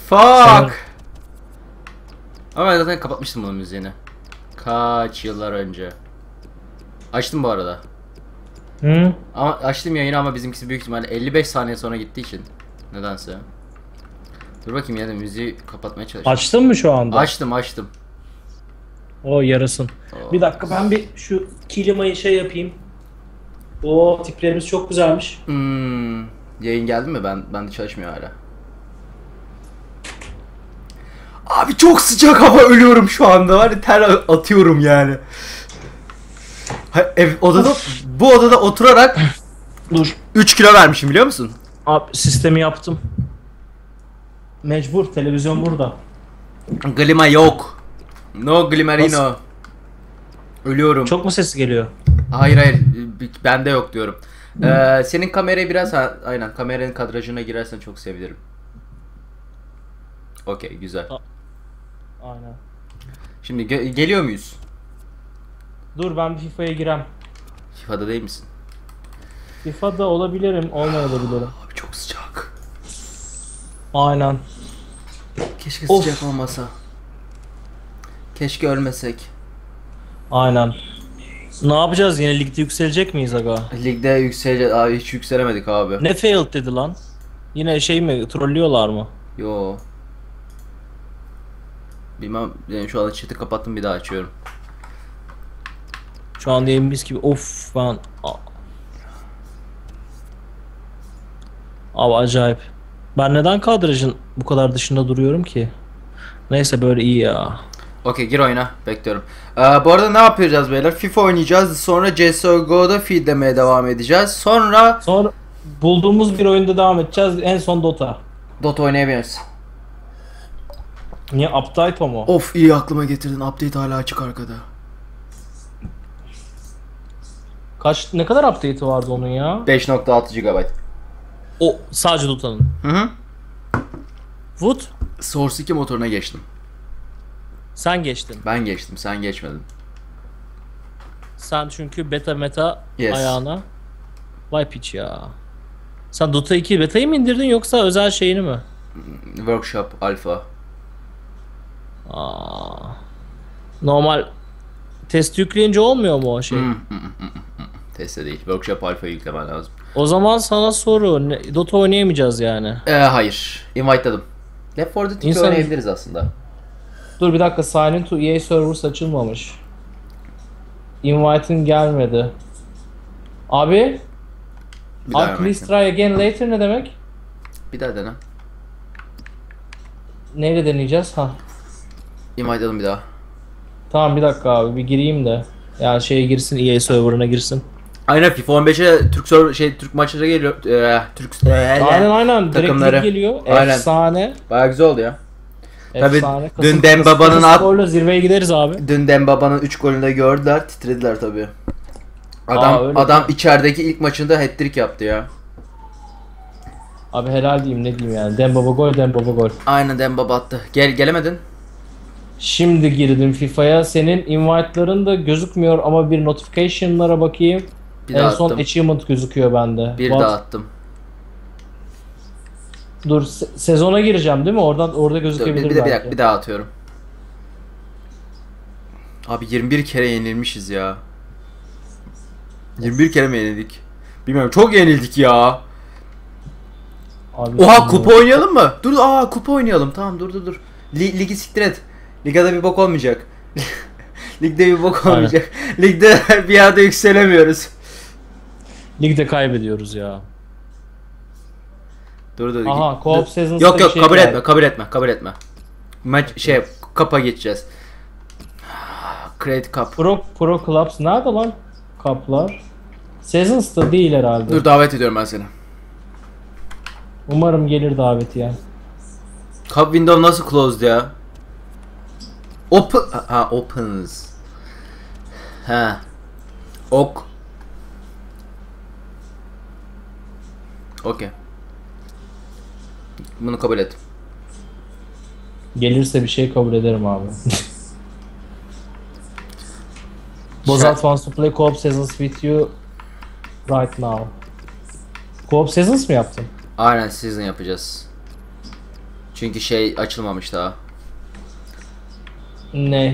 Fuck. Ama ben zaten kapatmıştım bunun müziğini. Kaç yıllar önce. Açtım bu arada. Hı? Ama açtım yayını ama bizimkisi büyük ihtimalle 55 saniye sonra gittiği için. Nedense. Dur bakayım, yine de müziği kapatmaya çalışıyorum. Açtın mı şu anda? Açtım. O yarasın. Oo. Bir dakika ben bir şu klimayı şey yapayım. O tiplerimiz çok güzelmiş. Yayın geldi mi? Bende çalışmıyor hala. Abi çok sıcak hava, ölüyorum şu anda. Hani ter atıyorum yani. Bu odada oturarak Dur. 3 kilo vermişim, biliyor musun? Abi sistemi yaptım. Mecbur, televizyon burada. Klima yok. No glimerino. Nasıl? Ölüyorum. Çok mu ses geliyor? Hayır, bende yok diyorum. Senin kamerayı biraz aynen kameranın kadrajına girersen çok sevinirim. Okey, güzel. Aynen. Şimdi geliyor muyuz? Dur ben bir FIFA'ya girem. FIFA'da değil misin? FIFA'da olabilirim, olmayabilirim. Abi çok sıcak. Aynen. Keşke Of. sıcak olmasa. Keşke ölmesek. Aynen. Ne yapacağız, yine ligde yükselecek miyiz aga? Ligde yükselecek. Abi hiç yükselemedik abi. Ne failed dedi lan? Yine şey mi, trollüyorlar mı? Yo. Bilmem, yani şu anda chat'i kapattım, bir daha açıyorum. Şu an yayınımız gibi of ben... Abi acayip. Ben neden kadrajın bu kadar dışında duruyorum ki? Neyse böyle iyi ya. Okey, gir oyuna, bekliyorum. Bu arada ne yapacağız beyler? FIFA oynayacağız, sonra CSGO'da feed demeye devam edeceğiz. Sonra Bulduğumuz bir oyunda devam edeceğiz. En son Dota. Dota oynayamıyoruz. Niye, update o mu? Of, iyi aklıma getirdin, update hala açık arkada. Ne kadar update'i vardı onun ya? 5.6 GB. O sadece Dota'nın. Hı. Wood Source 2 motoruna geçtim. sen geçtin. Ben geçtim, sen geçmedin. Sen çünkü beta meta Yes. ayağına. Vay piç ya. Sen Dota 2 beta'yı mı indirdin yoksa özel şeyini mi? Workshop Alpha. Aa. Normal test yükleyince olmuyor mu o şey? Teste değil. Workshop Alpha yüklemen lazım. O zaman sana soru. Dota oynayamayacağız yani. Hayır. Invite'ladım. Left 4 Dead 2 İnsan- oynayabiliriz aslında. Dur bir dakika, sign in to EA servers açılmamış. Invite'in gelmedi. Abi, Bir daha please demek. try again later ne demek? Bir daha dene. Neyle deneyeceğiz? Ha. Invite'ladım bir daha. Tamam bir dakika abi, bir gireyim de. Yani şeye girsin, EA serverına girsin. Aynen, FIFA 15'e Türk maçları geliyor. Aynen direkt takımları. lig geliyor. Aynen. Efsane. Bayağı güzel oldu ya. Tabii, Efsane. dün Dembaba'nın skorla zirveye gideriz abi. Dün Dembaba'nın 3 golünü de gördüler, titrediler tabii. Öyle Adam mi? içerideki ilk maçında hat-trick yaptı ya. Abi helal diyeyim, ne diyeyim yani. Dembaba gol, Dembaba gol. Aynen, Dembaba attı. Gelemedin. Şimdi girdim FIFA'ya. Senin invite'ların da gözükmüyor ama bir notification'lara bakayım. Bir En daha son attım. achievement gözüküyor bende. Bir What? daha attım. Dur sezona gireceğim değil mi? Orada gözükebilir belki. Bir daha atıyorum. Abi 21 kere yenilmişiz ya. 21 kere mi yenildik? Bilmiyorum, çok yenildik ya. Abi, Oha, kupa oynayalım mı? Dur, kupa oynayalım. Tamam, dur. Ligi siktir et. Ligde bir bok olmayacak. Ligde bir bok olmayacak. Ligde bir yerde yükselemiyoruz. Ligde kaybediyoruz ya. Dur. Aha, Co-op Seasons'ta Yok, bir şey kabul geldi. etme. Maç kapa geçeceğiz. Create Cup. Pro Clubs nerede lan? Cup'lar. Seasons'ta değil herhalde. Dur, davet ediyorum ben seni. Umarım gelir daveti yani. Cup window nasıl closed ya? Opens. Ok. Okey. Bunu kabul et. Gelirse bir şey kabul ederim abi. Bozart wants to play Co-op Seasons with you right now. Co-op Seasons mı yaptın? Aynen, season yapacağız. Çünkü şey açılmamış daha. Ne?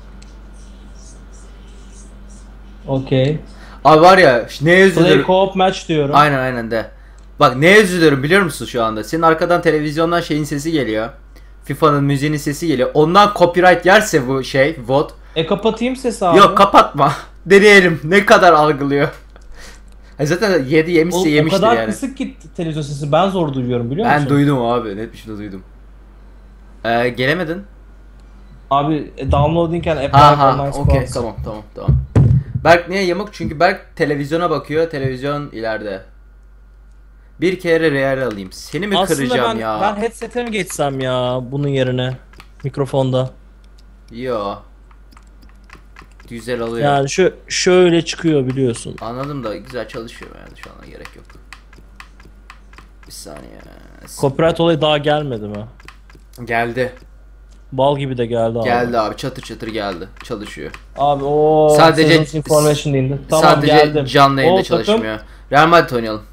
Okey. Abi var ya neye Play üzülüyorum. co-op match diyorum. Aynen de. Bak neye üzülüyorum biliyor musun şu anda? Senin arkadan televizyondan şeyin sesi geliyor. FIFA'nın müziğinin sesi geliyor. Ondan copyright yerse bu şey VOD. Kapatayım sesi abi. Yok kapatma. Deneyelim. Ne kadar algılıyor. Zaten yemişse O yemiştir kadar yani. kısık ki televizyon sesi ben zor duyuyorum biliyor musun? Ben duydum abi. Net bir şey duydum. Gelemedin. Abi downloadingken Apple Ha iPhone'dan okey sıkıntı. tamam. Berk niye yamuk? Çünkü Berk televizyona bakıyor. Televizyon ileride. Bir kere real alayım. Seni mi Aslında kıracağım ben, ya? ben headset'e mi geçsem ya bunun yerine mikrofonda. Yo. Güzel alıyor. Yani şöyle çıkıyor biliyorsun. Anladım da güzel çalışıyor yani şu anda gerek yok. Bir saniye. Copyright olayı daha gelmedi mi? Geldi. Bal gibi de geldi abi. Geldi abi çatır çatır geldi. Çalışıyor. Abi o Sadece information indi. Tamam sadece geldim. canlı yayında O takım- çalışmıyor. Real Madrid oynayalım.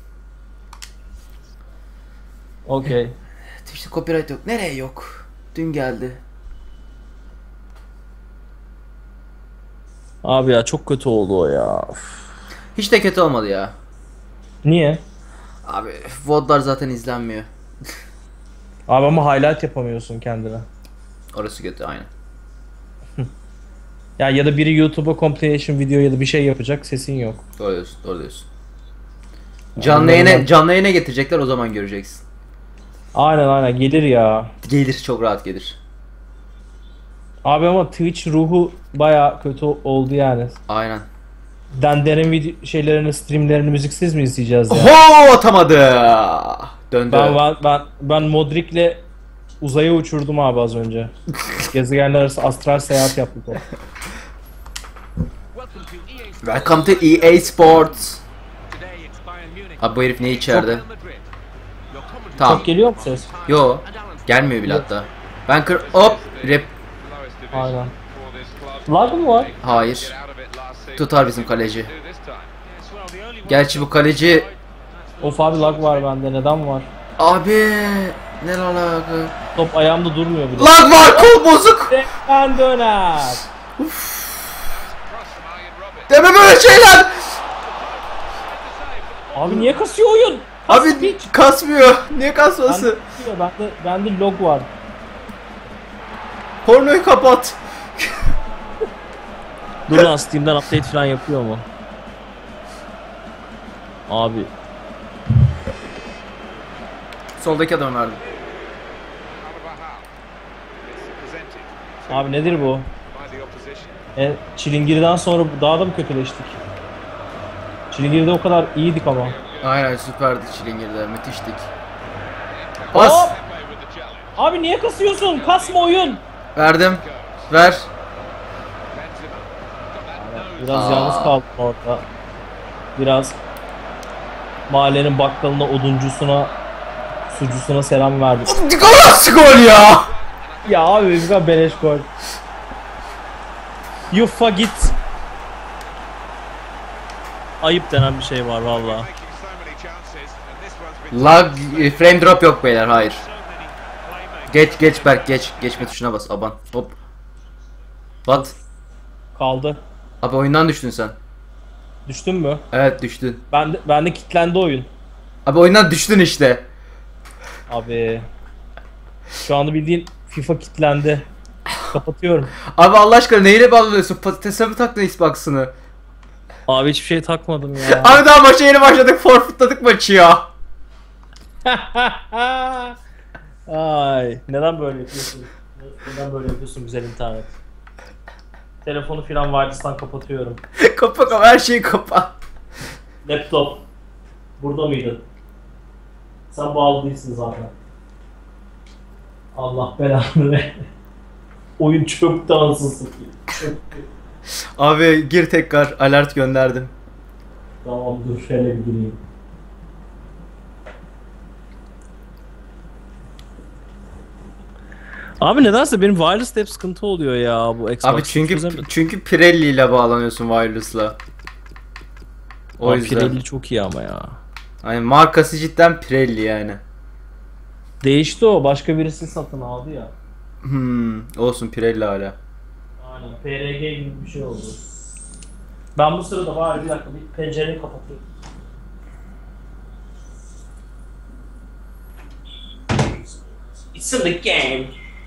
Okey. İşte copyright yok. Nereye yok? Dün geldi. Abi ya çok kötü oldu o ya. Üf. Hiç de kötü olmadı ya. Niye? Abi VOD'lar zaten izlenmiyor. Abi ama highlight yapamıyorsun kendine. Orası kötü aynen. Ya da biri YouTube'a compilation video ya da bir şey yapacak sesin yok. Doğru diyorsun. Yani Canlı yayına getirecekler o zaman göreceksin. Aynen gelir ya. Gelir çok rahat gelir. Abi ama Twitch ruhu baya kötü oldu yani. Aynen. Dender'in şeylerini, streamlerini müziksiz mi izleyeceğiz ya? Oho atamadı. Döndü. Ben Modric'le uzaya uçurdum abi az önce. Gezegenler arası astral seyahat yaptık o. Welcome to EA Sports. Abi bu herif ne içeride? Tamam. Çok geliyor mu ses? Yo. Gelmiyor bile hatta. Ben hop rap. Aynen. Lag mı var? Hayır. Tutar bizim kaleci. Gerçi bu kaleci Of abi lag var bende. Neden var? abi ne alaka? Top ayağımda durmuyor bile. Lag var kol bozuk. Ben döner. Deme böyle şeyler. Abi niye kasıyor oyun? Abi kasmıyor. Niye kasması? Bende log var. Pornoyu kapat. Dur lan Steam'den update falan yapıyor mu? Abi. Soldaki adam verdim. Abi nedir bu? Çilingir'den sonra daha da mı kötüleştik? Çilingir'de o kadar iyiydik ama. Aynen süperdi Çilingir'de müthiştik. Bas. Hop! Abi niye kasıyorsun? Kasma oyun. Verdim. Ver. Biraz yalnız kaldım orada. Biraz mahallenin bakkalına, oduncusuna, sucusuna selam verdim. Nasıl gol ya? Ya abi güzel beleş gol. Yuffa git. Ayıp denen bir şey var valla. Lag frame drop yok beyler hayır. Geç Berk geç. Geçme tuşuna bas aban. Hop. Bat. Kaldı. Abi oyundan düştün sen. Düştün mü? Evet düştün. Bende kilitlendi oyun. Abi oyundan düştün işte. Abi. Şu anda bildiğin FIFA kilitlendi. Kapatıyorum. Abi Allah aşkına neyle bağlanıyorsun? Patatese mi taktın Xbox'ını? Abi hiçbir şey takmadım ya. Abi daha maça yeni başladık. Forfeitladık maçı ya. Ay, neden böyle yapıyorsun? Neden böyle yapıyorsun güzel internet? Telefonu filan wireless'tan kapatıyorum. Kapa her şeyi kapa. Laptop. Burada mıydın? Sen bağlı değilsin zaten. Allah belanı ver. Oyun çöktü anasını satayım. Çöktü. Abi gir tekrar alert gönderdim. Tamam dur şöyle bir gireyim. Abi nedense benim wireless'ta hep sıkıntı oluyor ya bu Xbox. Abi çünkü Pirelli ile bağlanıyorsun wireless'la. O Abi yüzden. Pirelli çok iyi ama ya. Hani markası cidden Pirelli yani. Değişti o. Başka birisi satın aldı ya. Olsun, Pirelli hala. Aynen. PRG gibi bir şey oldu. Ben bu sırada bari bir dakika bir pencereyi kapatayım. It's in the game.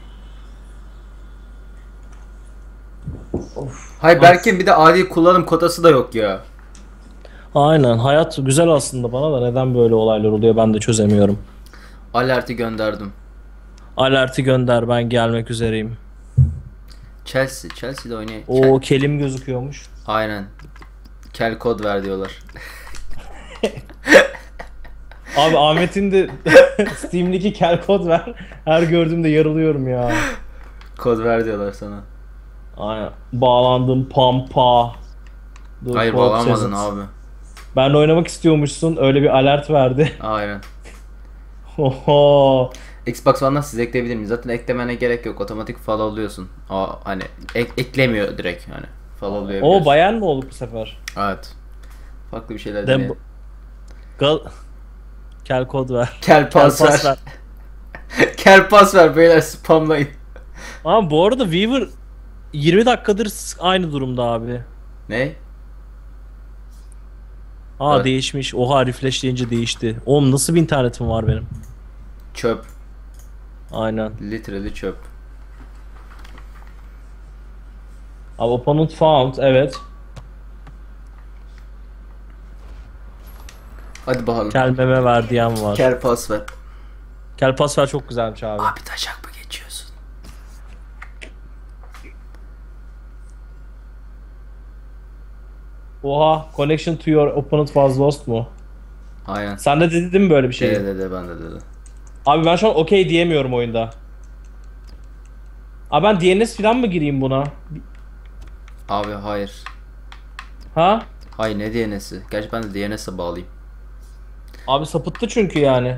Of. Hay Berk'in bir de adil kullanım kotası da yok ya. Aynen. Hayat güzel aslında, bana da neden böyle olaylar oluyor ben de çözemiyorum. Alerti gönderdim. Alerti gönder, ben gelmek üzereyim. Chelsea'de oynayın. O kelim gözüküyormuş. Aynen. Kel kod ver diyorlar. Abi Ahmet'in de Steam'deki kel kod ver. Her gördüğümde yarılıyorum ya. Kod ver diyorlar sana. Aynen. Bağlandım pampa. Dur, Hayır, kod bağlanmadın sesiniz. abi. Ben de oynamak istiyormuşsun. Öyle bir alert verdi. Aynen. Oho. Xbox One'dan siz ekleyebilir miyiz? Zaten eklemene gerek yok. Otomatik follow'luyorsun. Hani eklemiyor direkt hani. Follow'layabiliyorsun. O bayan mı olduk bu sefer? Evet. Farklı bir şeyler Dem deneyelim. Kel kod ver. Kel pas ver. Kel pas ver beyler, spamlayın. Ama bu arada Weaver 20 dakikadır aynı durumda abi. Ne? Evet. Değişmiş. Oha, refreshleyince değişti. Oğlum nasıl bir internetim var benim? Çöp. Aynen. Literally çöp. Abi opponent found, evet. Hadi bakalım. Kelmeme ver diyen var. Kel pas ver. Kel pas ver çok güzelmiş abi. Abi taşak mı geçiyorsun? Oha, connection to your opponent was lost mu? Aynen. Sen de dedi değil mi böyle bir şey? Dedi ben de dedi. Abi ben şu an okey diyemiyorum oyunda. Abi ben DNS falan mı gireyim buna? Abi hayır. Ha? Hayır, ne DNS'i? Gerçi ben de DNS'e bağlayayım. Abi sapıttı çünkü yani.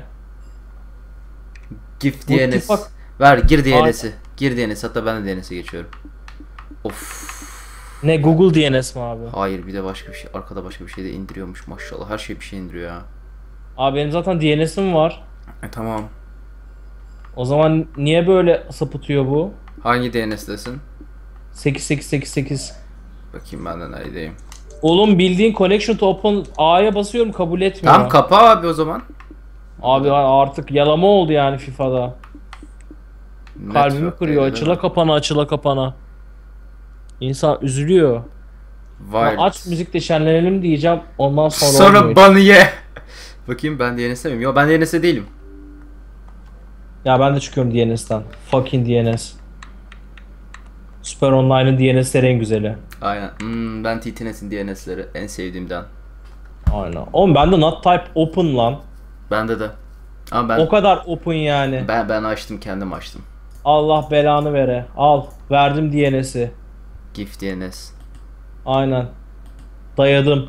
GIF Bu DNS. tifak- Ver, gir DNS'i. Gir DNS, hatta ben de DNS'e geçiyorum. Of. Ne, Google DNS mi abi? Hayır, bir de başka bir şey. Arkada başka bir şey de indiriyormuş maşallah. Her şey bir şey indiriyor ya. Abi benim zaten DNS'im var. Tamam. O zaman niye böyle sapıtıyor bu? Hangi DNS'desin? 8888. Bakayım ben de neredeyim. Oğlum bildiğin connection to open A'ya basıyorum, kabul etmiyor. Tamam, kapa abi o zaman. Abi artık yalama oldu yani FIFA'da. Kalbimi Network kırıyor. değil, Açıla değil mi? kapana, açıla kapana. İnsan üzülüyor. Ya Wired. aç müzikte şenlenelim diyeceğim. Ondan sonra olmuyor. Sonra banı ye. Bakayım, ben DNS'e miyim? Yok, ben DNS'e değilim. Ya ben de çıkıyorum DNS'ten. Fucking DNS. Super Online'ın DNS'leri en güzeli. Aynen. Ben TTNet'in DNS'leri en sevdiğimden. Aynen. Oğlum bende not type open lan. Bende de. Ama ben O kadar open yani. ben açtım, kendim açtım. Allah belanı vere. Al. Verdim DNS'i. GIF DNS. Aynen. Dayadım.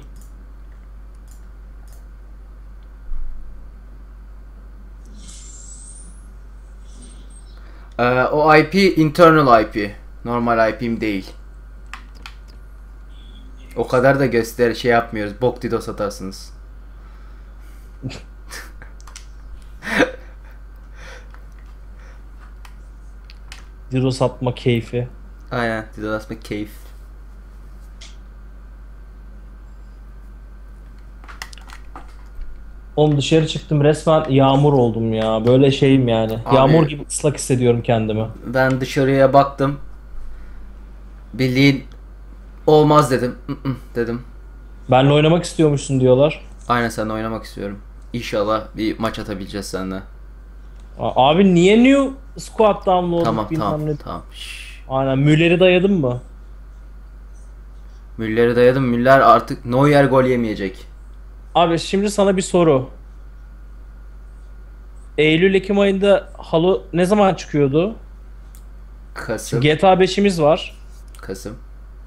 O IP internal IP. Normal IP'm değil. O kadar da şey yapmıyoruz. Bok DDoS atarsınız. DDoS atma keyfi. Aynen. DDoS atmak keyif. Oğlum dışarı çıktım, resmen yağmur oldum ya. Böyle şeyim yani. Abi- Yağmur gibi ıslak hissediyorum kendimi. Ben dışarıya baktım. Bildiğin olmaz dedim. Dedim. Benle oynamak istiyormuşsun diyorlar. Aynen, seninle oynamak istiyorum. İnşallah bir maç atabileceğiz seninle. Abi niye new squad download Tamam bilmem tamam ne. tamam. Şşş. Aynen, Müller'i dayadın mı? Müller'i dayadım. Müller artık Neuer gol yemeyecek. Abi şimdi sana bir soru. Eylül-Ekim ayında Halo ne zaman çıkıyordu? Kasım. GTA 5'imiz var. Kasım.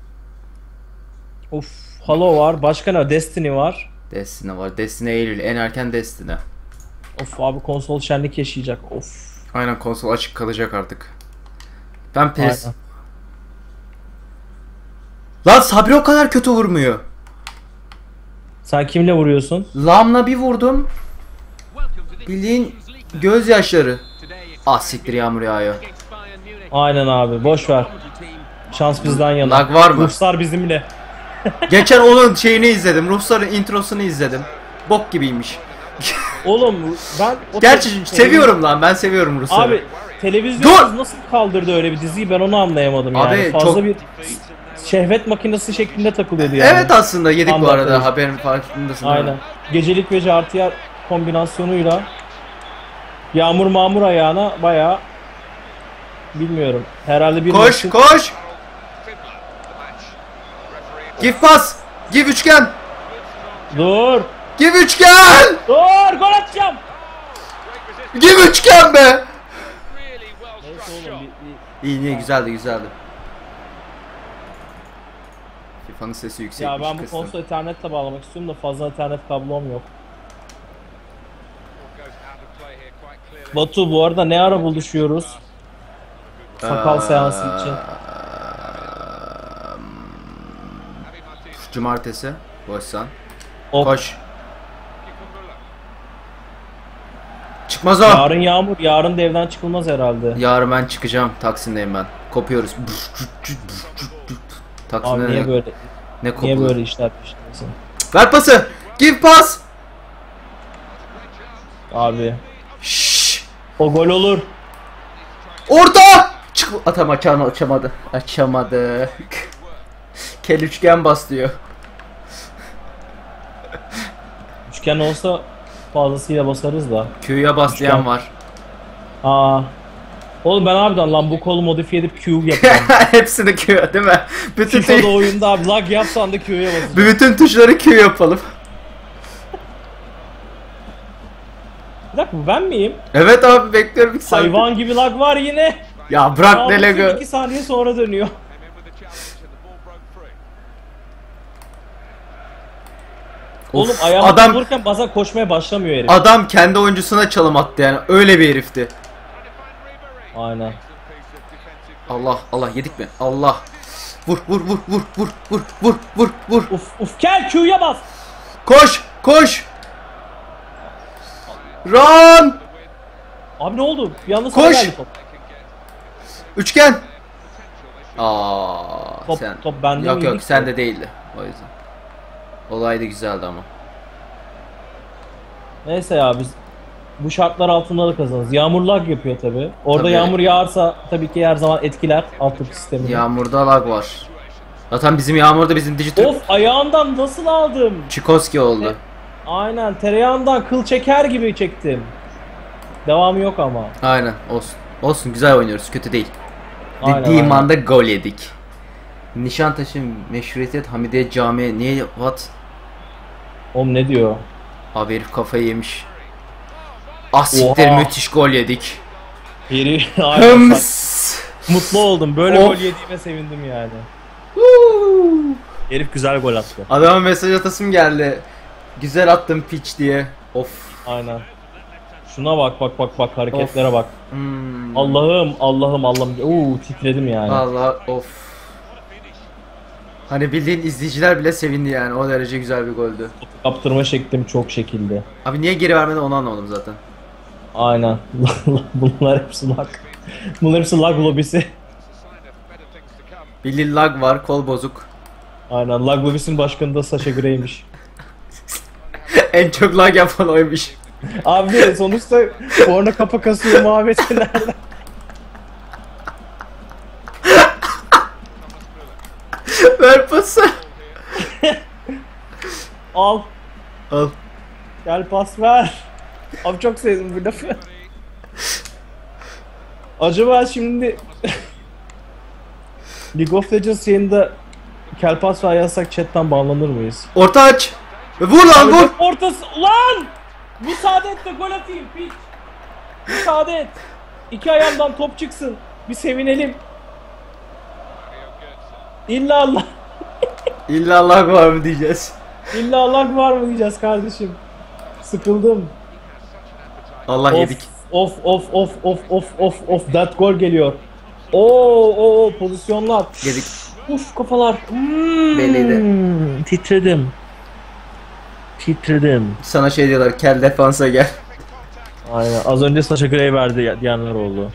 Of, Halo var. Başka ne var? Destiny var. Destiny var. Destiny Eylül. En erken Destiny. Of abi, konsol şenlik yaşayacak. Of. Aynen, konsol açık kalacak artık. Ben PES. Aynen. Lan Sabri o kadar kötü vurmuyor. Sen kimle vuruyorsun? Lamla bir vurdum. Bildiğin gözyaşları. Ah siktir, yağmur yağıyor. Aynen abi, boş ver. Şans bizden yana. Lag var mı? Ruslar bizimle. Geçen onun şeyini izledim. Rusların introsunu izledim. Bok gibiymiş. Oğlum ben Gerçi seviyorum lan, ben seviyorum Rusları. Abi televizyonumuz nasıl kaldırdı öyle bir diziyi, ben onu anlayamadım yani. Abi, Fazla çok- bir şehvet makinesi şeklinde takılıyordu yani. Evet, aslında yedik Tam bu da arada, atıyoruz. haberin farkındasın. değil mi? Aynen. Gecelik ve jartiyer kombinasyonuyla yağmur mağmur ayağına bayağı bilmiyorum. Herhalde bir Koş maçın- koş. Give pas. Give üçgen. Dur. Give üçgen. Dur, gol atacağım. Give üçgen be. Neyse oğlum İyi, niye, güzeldi güzeldi. FIFA'nın sesi yüksek. ya ben bu konsolu ethernetle bağlamak istiyorum da fazla ethernet kablom yok. Batu, bu arada ne ara buluşuyoruz? Sakal seansı için. Cumartesi. Boşsan. Ok. Koş. Çıkmaz o. Yarın yağmur, yarın da evden çıkılmaz herhalde. Yarın ben çıkacağım. Taksim'deyim ben. Kopuyoruz. Taksim'de Abi niye böyle? ne Niye kopulur? böyle işler peşindesin? Ver pası. Give pas. Abi Şşş. o gol olur. Orta. Çık. Atam açamadı. Açamadı. Kel üçgen bas diyor. Üçgen olsa fazlasıyla basarız da. Q'ya bas diyen var. Aa. Oğlum ben harbiden lan bu kolu modifiye edip Q yapıyorum. Hepsini Q değil mi? Bütün, FIFA'da oyunda abi lag yapsan da Q'ya basacağım. bütün tuşları Q yapalım. Bir dakika, bu ben miyim? Evet abi, bekliyorum 2 saat. Hayvan gibi lag var yine. Ya bırak ne lagı. 2 saniye sonra dönüyor. Oğlum ayağıma adam dururken bazen koşmaya başlamıyor herif. adam kendi oyuncusuna çalım attı yani, öyle bir herifti. Aynen. Allah Allah, yedik mi? Allah. Vur vur vur vur vur vur vur vur vur. Uf gel Q'ya bas. Koş koş. Run. Abi ne oldu? Bir anda sana Koş. geldi top. Üçgen. Aa, Top- sen. top bende Yok miydi yok, ki? sende değildi o yüzden. Olay da güzeldi ama. Neyse ya, biz bu şartlar altında da kazanırız. Yağmur lag yapıyor tabi. Orada Tabii. yağmur yağarsa tabii ki her zaman etkiler altyapı sistemini. Yağmurda lag var. Zaten bizim yağmurda bizim dijital Of, ayağından nasıl aldım? Çikoski oldu. Aynen, tereyağından kıl çeker gibi çektim. Devamı yok ama. Aynen, olsun. Olsun, güzel oynuyoruz, kötü değil. Aynen, Dediğim aynen. anda gol yedik. Nişantaşı Meşrutiyet Hamidiye Camii niye, what? Oğlum ne diyor? Abi herif kafayı yemiş. Ah siktir, Oha. müthiş gol yedik. Yeri aynen. Hıms. Mutlu oldum. Böyle Of. gol yediğime sevindim yani. Herif güzel gol attı. Adama mesaj atasım geldi. Güzel attım piç diye. Of. Aynen. Şuna bak bak bak bak, hareketlere bak. Hmm. Allah'ım Allah'ım Allah'ım. Oo, titredim yani. Vallahi of. Hani bildiğin izleyiciler bile sevindi yani, o derece güzel bir goldü. Kaptırma şeklim çok şekilde. Abi niye geri vermeden onu anlamadım zaten. Aynen. Bunlar hepsi lag. Bunlar hepsi lag lobisi. Bildiğin lag var, kol bozuk. Aynen, lag lobisinin başkanı da Sasha Grey'miş. En çok lag yapan oymuş. Abi sonuçta porno kafa kasıyor muhabbeti nereden? Ver pası. Al. Al. Gel pas ver. Abi çok sevdim bu lafı. Acaba şimdi League of Legends yayında kel pas ver yazsak chatten bağlanır mıyız? Orta aç. Vur lan, vur. Ortası ulan! Müsaade et de gol atayım piç. Müsaade et. İki ayağımdan top çıksın. Bir sevinelim. İlla Allah. İlla lag var mı diyeceğiz. İlla Allah var mı diyeceğiz kardeşim. Sıkıldım. Allah yedik. Of of of of of of of, that gol geliyor. Oo pozisyonlar. Yedik. Uf kafalar. Belliydi. Titredim. Titredim. Sana şey diyorlar, kel defansa gel. Aynen. Az önce Sasha Grey verdi diyenler oldu.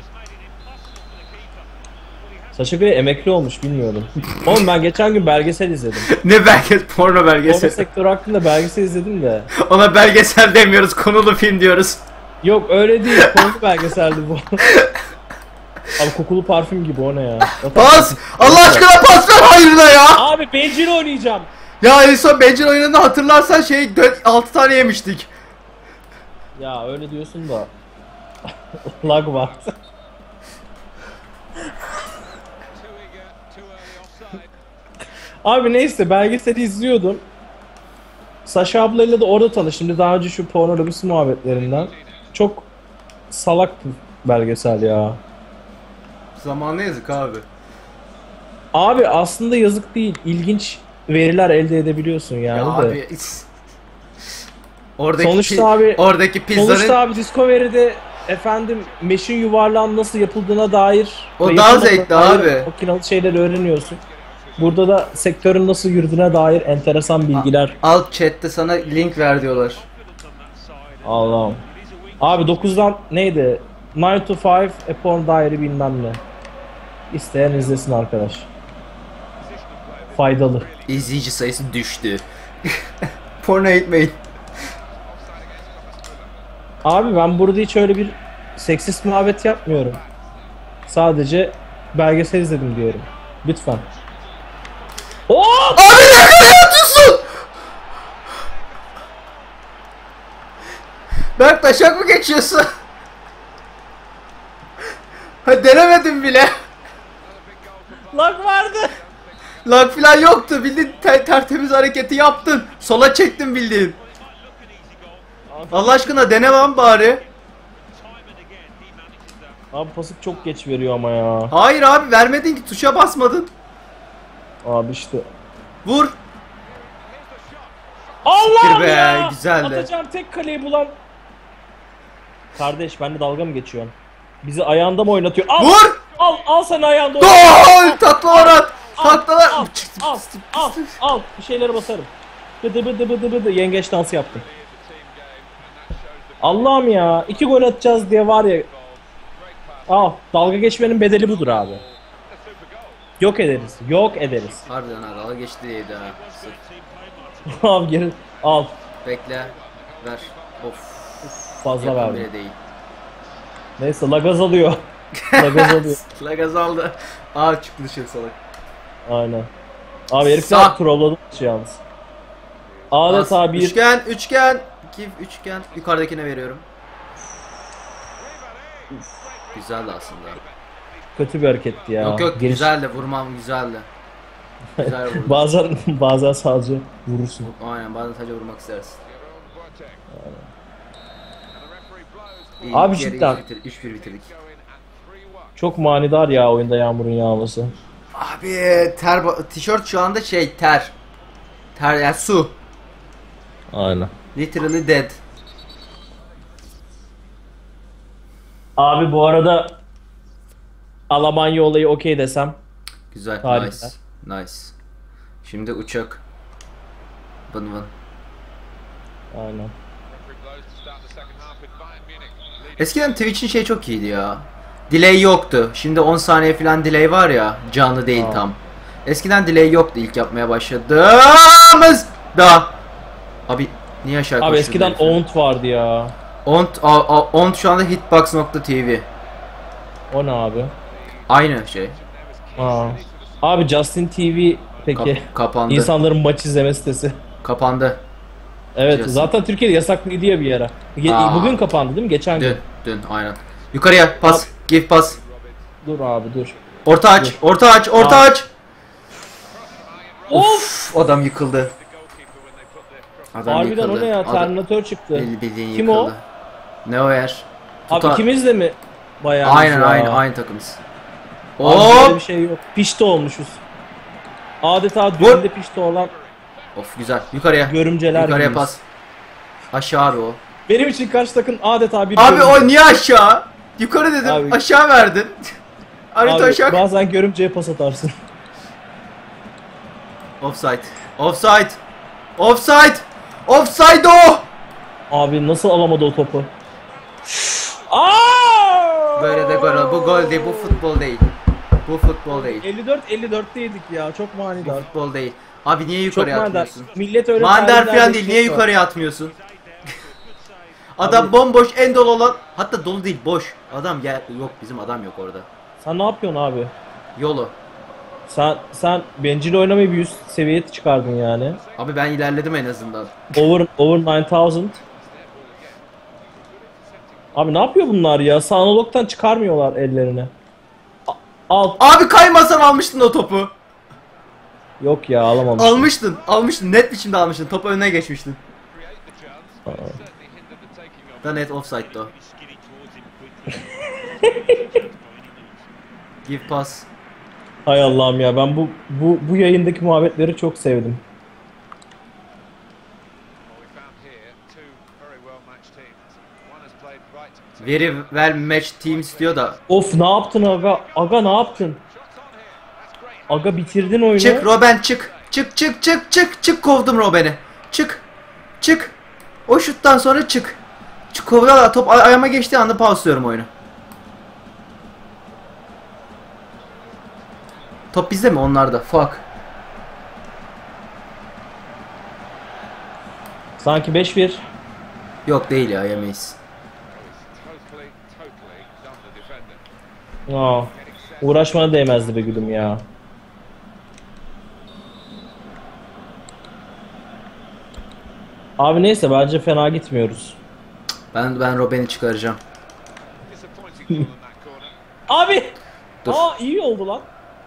Sasha Grey emekli olmuş, bilmiyordum. Oğlum ben geçen gün belgesel izledim. Ne belgesel? Porno Porno belgesel. sektörü hakkında belgesel izledim de. Ona belgesel demiyoruz, konulu film diyoruz. Yok öyle değil, porno belgeseldi bu. Abi kokulu parfüm gibi, o ne ya? Pas! Allah aşkına pas ver hayırına ya! Abi bencil oynayacağım. Ya en son Bencil oyununda hatırlarsan 6 tane yemiştik. Ya öyle diyorsun da. Lag var. Abi neyse, belgeseli izliyordum. Sasha ablayla da orada tanıştım. Daha önce şu porno lobisi muhabbetlerinden. Çok salak bir belgesel ya. Zamanla yazık abi. Abi aslında yazık değil. İlginç veriler elde edebiliyorsun yani Ya de. abi. Oradaki Sonuçta abi- oradaki Sonuçta pizzanın abi Discovery'de efendim meşin yuvarlağın nasıl yapıldığına dair O ve daha yapılmadığına zevkli dair abi. makinalı şeyleri öğreniyorsun. Burada da sektörün nasıl yürüdüğüne dair enteresan bilgiler. alt chatte sana link ver diyorlar. Allah'ım. Abi 9'dan neydi? 9 to 5 A Porn Diary bilmem ne. İsteyen izlesin arkadaş. Faydalı. İzleyici sayısı düştü. Porno eğitmeyin. Abi ben burada hiç öyle bir seksist muhabbet yapmıyorum. Sadece belgesel izledim diyorum. Lütfen. Oo! Abi ne kadar yapıyorsun? Berk taşak mı geçiyorsun? Ha denemedim bile. Lag vardı. Lag falan yoktu. Bildiğin tertemiz hareketi yaptın. Sola çektin bildiğin. Allah aşkına denemem bari. Abi pasık çok geç veriyor ama ya. Hayır abi vermedin ki, tuşa basmadın. Abi işte. Vur. Allah Siktir be, ya! güzeldi. Atacağım tek kaleyi bulan. Kardeş benimle dalga mı geçiyorsun? Bizi ayağında mı oynatıyor? Al! Vur. Al sen ayağında Gol! Taklalar at. Taklalar. Al. Bir şeylere basarım. Bıdı yengeç dansı yaptım. Allah'ım ya. 2 gol atacağız diye var ya. Dalga geçmenin bedeli budur abi. Yok ederiz. Harbiden ha, dalga geçti diyeydi ha. Sırf. Abi geri al. Bekle. Ver. Of. Fazla Yakın verdim. bile değil. Neyse lag azalıyor. Lag azalıyor. Lag azaldı. Aa çıktı dışarı salak. Aynen. Abi herifler Sağ. trolladı yalnız. Adeta bir Üçgen. Üçgen. Yukarıdakine veriyorum. Güzeldi aslında. kötü bir hareketti ya. Yok Giriş- güzeldi, vurmam güzeldi. Güzel vurdum. bazen sadece vurursun. Aynen, bazen sadece vurmak istersin. İyi, Abi ilk yarıyı cidden. 3-1 bitirdik. Çok manidar ya oyunda yağmurun yağması. Abi tişört şu anda ter. Ter yani su. Aynen. Literally dead. Abi bu arada Almanya olayı okey desem. Güzel, Harika. nice. Şimdi uçak. Vın vın. Aynen. Eskiden Twitch'in çok iyiydi ya. Delay yoktu. Şimdi 10 saniye falan delay var ya. Canlı değil tam. Eskiden delay yoktu ilk yapmaya başladığımızda. Abi niye aşağı Abi koştun eskiden herifler? ONT vardı ya. ONT şu anda Hitbox.tv. O ne abi? Aynı şey. Abi Justin TV peki. Kapandı. İnsanların maç izleme sitesi. Kapandı. Evet Justin. zaten Türkiye'de yasaklıydı ya bir ara. Bugün kapandı değil mi? Geçen gün. Dün aynen. Yukarıya pas. Give pas. Dur abi dur. Orta aç. Dur. Orta aç. Orta Abi. aç. Of, adam yıkıldı. Adam Harbiden yıkıldı. o ne ya? Adam- Terminator çıktı. Bildiğin Kim yıkıldı. Ne o yer? Abi ikimiz de mi bayağı Aynen takımız. Abi böyle Hop! bir şey yok. Pişti olmuşuz. Adeta düğünde pişti olan Of güzel. Yukarıya. görümceler Yukarıya gibiyiz. pas. Aşağı abi o. Benim için karşı takım adeta bir Abi görümce. o niye aşağı? Yukarı dedim. Abi- Aşağı verdin. Harita Abi, aşağı. bazen görümceye pas atarsın. Offside. Offside. Offside. Offside o. Abi nasıl alamadı o topu? Aa! Böyle de gol. Bu gol değil, bu futbol değil. Bu futbol değil. 54-54'te yedik ya. Çok Bu manidar. futbol değil. Abi niye Çok yukarıya manidar. atmıyorsun? Millet öyle Manidar tarihler falan değil. Niye bekliyor. yukarıya atmıyorsun? Adam Abi- bomboş, en dolu olan, hatta dolu değil, boş. Adam gel, yok bizim adam yok orada. Sen ne yapıyorsun abi? Yolu. Sen bencil oynamayı bir üst seviyeye çıkardın yani. Abi ben ilerledim en azından. Over 9000. Abi ne yapıyor bunlar ya? Analog'tan çıkarmıyorlar ellerini. Al. Abi kaymasan almıştın o topu. Yok ya alamamış. Almıştın. Net biçimde almıştın. Topu önüne geçmiştin. Da net offside'dı o. Give pass. Hay Allah'ım ya ben bu yayındaki muhabbetleri çok sevdim. Very well matched teams diyor da. Of ne yaptın aga? Aga ne yaptın? Aga bitirdin oyunu. Çık Robben çık. Çık kovdum Robben'i. Çık. O şuttan sonra çık. Kovuyorlar, top ayağıma geçtiği anda pausluyorum oyunu. Top bizde mi? Onlarda. Fuck. Sanki 5-1. Yok değil ya, yemeyiz. Aa, uğraşmana değmezdi be gülüm ya. Abi neyse bence fena gitmiyoruz. Ben Robben'i çıkaracağım. Abi! Dur. Aa iyi oldu lan.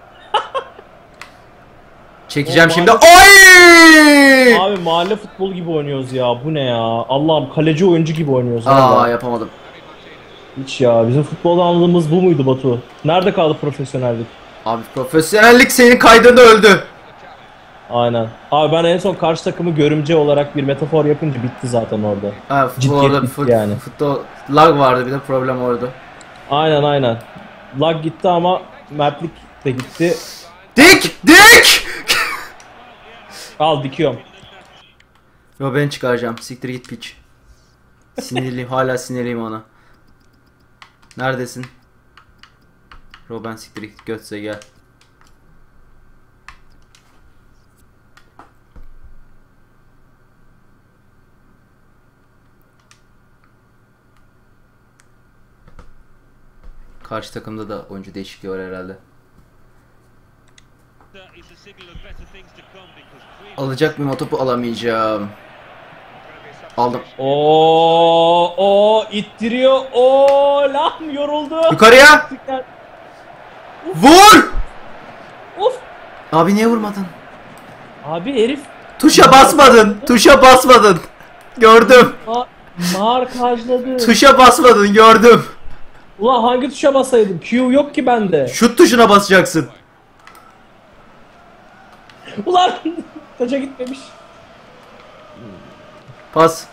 Çekeceğim O şimdi. mahalle- Oy! Abi mahalle futbolu gibi oynuyoruz ya. Bu ne ya? Allah'ım kaleci oyuncu gibi oynuyoruz. Aa, vallahi. yapamadım. Hiç ya. Bizim futbolda anladığımız bu muydu Batu? Nerede kaldı profesyonellik? Abi profesyonellik senin kaydında öldü. Aynen. Abi ben en son karşı takımı görümce olarak bir metafor yapınca bitti zaten orada. Ha, bu Ciddiyet arada bitti yani. futbol lag vardı, bir de problem orada. Aynen. Lag gitti ama mertlik de gitti. Dik! Al dikiyorum. Robben'i çıkaracağım. Siktir git piç. Sinirliyim, hala sinirliyim ona. Neredesin? Robben siktir git, götse gel. Karşı takımda da oyuncu değişikliği var herhalde. Alacak mıyım o topu? Alamayacağım. Aldım. O ittiriyor. Lan yoruldu. Yukarıya! Vur! Of. Abi niye vurmadın? Abi herif Tuşa basmadın. Gördüm. markajladı. Tuşa basmadın, gördüm. Ulan hangi tuşa basaydım? Q yok ki bende. Şut tuşuna basacaksın. Ulan taça gitmemiş. Pas.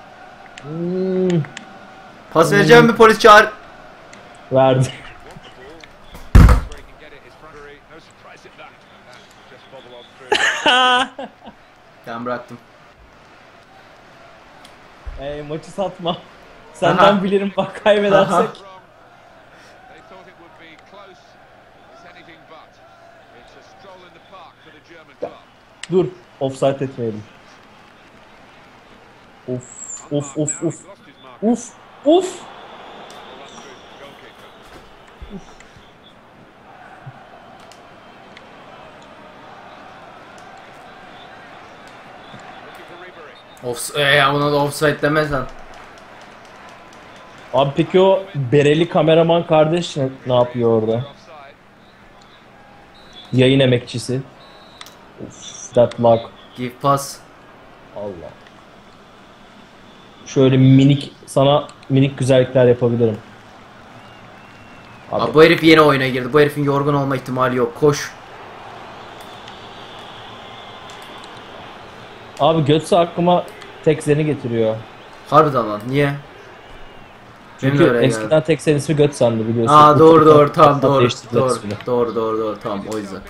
Pas vereceğim mi, polis çağır. Verdi. Ben bıraktım. Maçı satma. Senden Aha. bilirim bak kaybedersek. Aha. Dur. Offside etmeyelim. Of. Buna da offside demezsen. Abi peki o bereli kameraman kardeş ne yapıyor orada? Yayın emekçisi. Of, that luck. Give pass. Allah. Şöyle sana minik güzellikler yapabilirim. Abi bu herif yeni oyuna girdi. Bu herifin yorgun olma ihtimali yok. Koş. Abi Götze aklıma tek seni getiriyor. Harbiden lan. Niye? Benim de Çünkü öyle eskiden geldi. tek senin ismi Götzen'di biliyorsun. Aa, doğru Tamam tamam doğru. değiştirdiler ismini. Doğru tamam, o yüzden.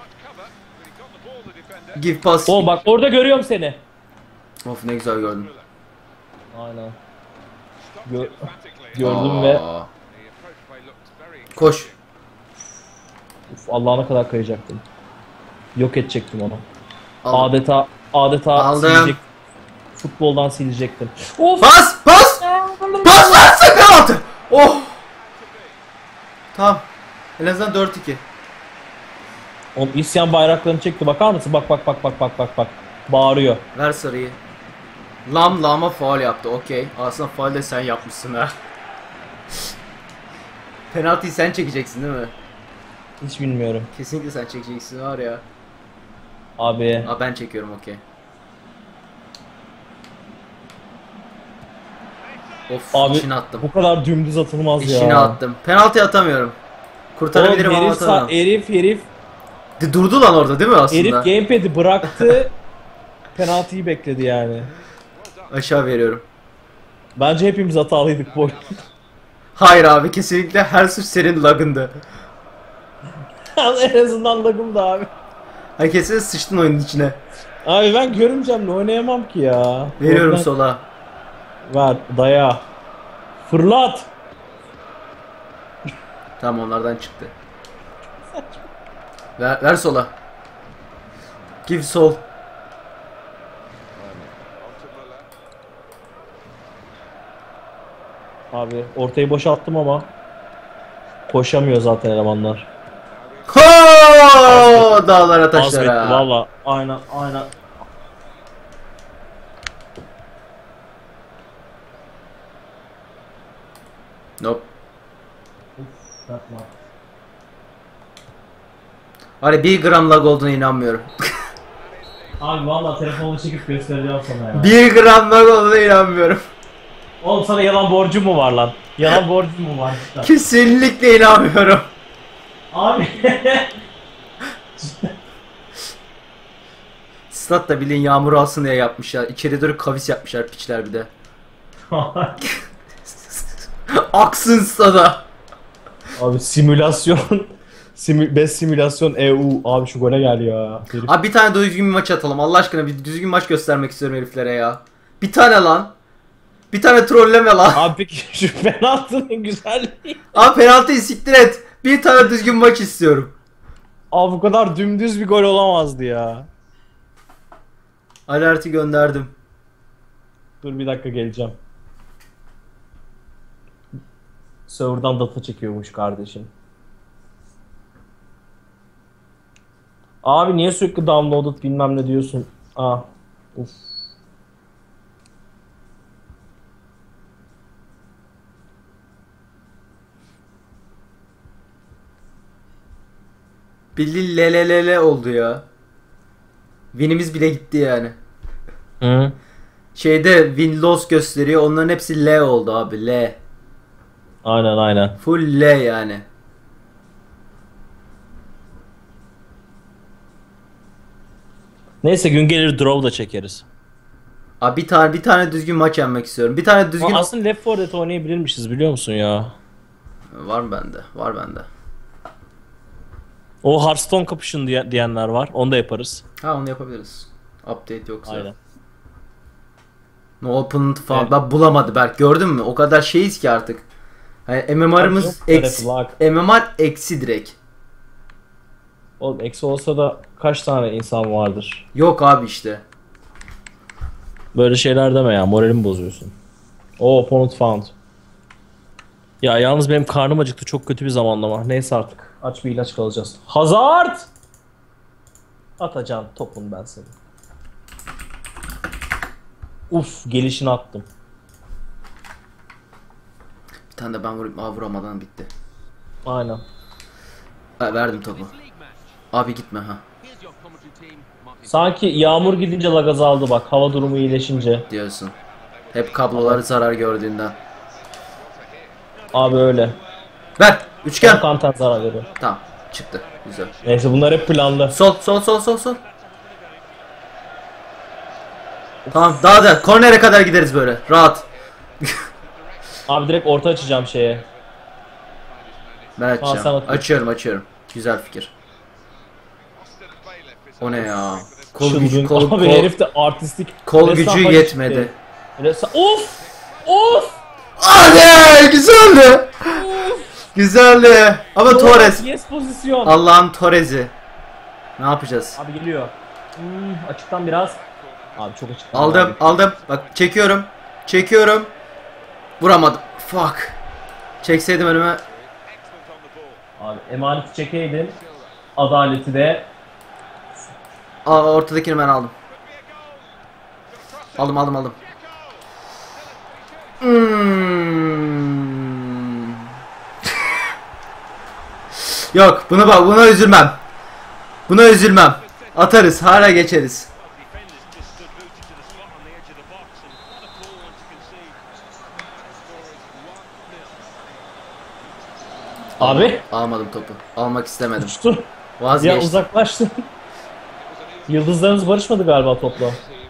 Give pass. O bak orada görüyorum seni. Of, ne güzel gördüm. Aynen. gördüm ve koş. Allah'ına kadar kayacaktım. Yok edecektim onu. Aldım. Adeta Aldım. silecek. Futboldan silecektim. Of! Pas! Pas! Pas versin penaltı! Oh! Tamam. En azından 4-2. Oğlum isyan bayraklarını çekti. Bakar mısın? Bak. Bağırıyor. Ver sarıyı. Lama faul yaptı. Okey. Aslında faul de sen yapmışsın ha. Penaltıyı sen çekeceksin değil mi? Hiç bilmiyorum. Kesinlikle sen çekeceksin var ya. Abi. Aa, ben çekiyorum okey. Of, Abi içine attım. bu kadar dümdüz atılmaz ya. İçine attım. Penaltı atamıyorum. Kurtarabilirim ama atamıyorum. Herif Durdu lan orada değil mi aslında? Herif gamepad'i bıraktı. Penaltıyı bekledi yani. Aşağı veriyorum. Bence hepimiz hatalıydık bu oyunda. Hayır abi, kesinlikle her suç senin lagındı. En azından lagım da abi. Ay, kesinlikle sıçtın oyunun içine. Abi ben görümcemle oynayamam ki ya. Veriyorum Oradan- sola. Ver daya. Fırlat. Tamam, onlardan çıktı. Ver sola. Give sol. Abi ortayı boşalttım ama koşamıyor zaten elemanlar. Ho! Dağlara Azmetti taşlara. valla. Aynen. Nope. Yapma. Hani 1 gram lag olduğuna inanmıyorum. Abi valla telefonu çekip göstereceğim sana ya. 1 gram lag olduğuna inanmıyorum. Oğlum sana yalan borcum mu var lan? Yalan borcum mu var? Kesinlikle inanmıyorum. Abi. Statta bilin yağmur alsın diye yapmışlar. İçeri doğru kavis yapmışlar piçler bir de. Aksın stada. Abi simülasyon. Best simülasyon EU. Abi şu gole gel ya. Herif. Abi bir tane düzgün bir maç atalım. Allah aşkına bir düzgün maç göstermek istiyorum heriflere ya. Bir tane lan. Bir tane trolleme lan. Abi peki şu penaltının güzelliği. Abi penaltıyı siktir et. Bir tane düzgün maç istiyorum. Abi bu kadar dümdüz bir gol olamazdı ya. Alerti gönderdim. Dur bir dakika geleceğim. Server'dan data çekiyormuş kardeşim. Abi niye sürekli downloaded bilmem ne diyorsun? Uf. Bildiğin lelelele oldu ya. Win'imiz bile gitti yani. Hı? Şeyde win loss gösteriyor. Onların hepsi L oldu abi. L. Aynen. Full L yani. Neyse gün gelir draw da çekeriz. Abi bir tane düzgün maç yenmek istiyorum. Bir tane düzgün... Aslında Left 4 Dead oynayabilirmişiz biliyor musun ya? Var mı bende? Var bende. O Hearthstone kapışın diyenler var. Onu da yaparız. Ha, onu yapabiliriz. Update yoksa. Aynen. No opponent falan. Evet. Ben bulamadı Berk. Gördün mü? O kadar şeyiz ki artık. Hani MMR'ımız Yok, eksi. lag. MMR eksi direkt. Oğlum eksi olsa da kaç tane insan vardır? Yok abi işte. Böyle şeyler deme ya. Moralimi bozuyorsun. Opponent found. Ya yalnız benim karnım acıktı. Çok kötü bir zamanlama. Neyse artık. Aç bir ilaç kalacağız. Hazard! Atacağım topun ben seni. Uf gelişini attım. Bir tane de ben vurayım. Vuramadan bitti. Aynen. Verdim topu. Abi gitme ha. Sanki yağmur gidince lag azaldı bak. Hava durumu iyileşince. Diyorsun. Hep kabloları zarar gördüğünden. Abi öyle. Ver. Üçgen. Content zarar veriyor. Tamam. Çıktı. Güzel. Neyse bunlar hep planlı. Sol. Tamam, daha da kornere kadar gideriz böyle. Rahat. Abi direkt orta açacağım şeye. Ben açacağım. sen at. Açıyorum. Güzel fikir. O ne ya? Çılgın. Abi herif de artistik. Kol ressam gücü başı yetmedi. çıktı. Of! Hadi güzeldi. Güzeldi. Ama Torres. Yes pozisyon. Allah'ın Torres'i. Ne yapacağız? Abi geliyor. Açıktan biraz. Abi çok açıktan. Aldım, aldım. Bak çekiyorum. Çekiyorum. Vuramadım. Fuck. Çekseydim önüme. Abi emaneti çekeydin. Adaleti de. Ortadakini ben aldım. Aldım. Yok, buna üzülmem. Buna üzülmem. Atarız, hala geçeriz. Abi. Almadım topu. Almak istemedim. Uçtu. Vazgeçtim. Ya uzaklaştı. Yıldızlarınız barışmadı galiba topla.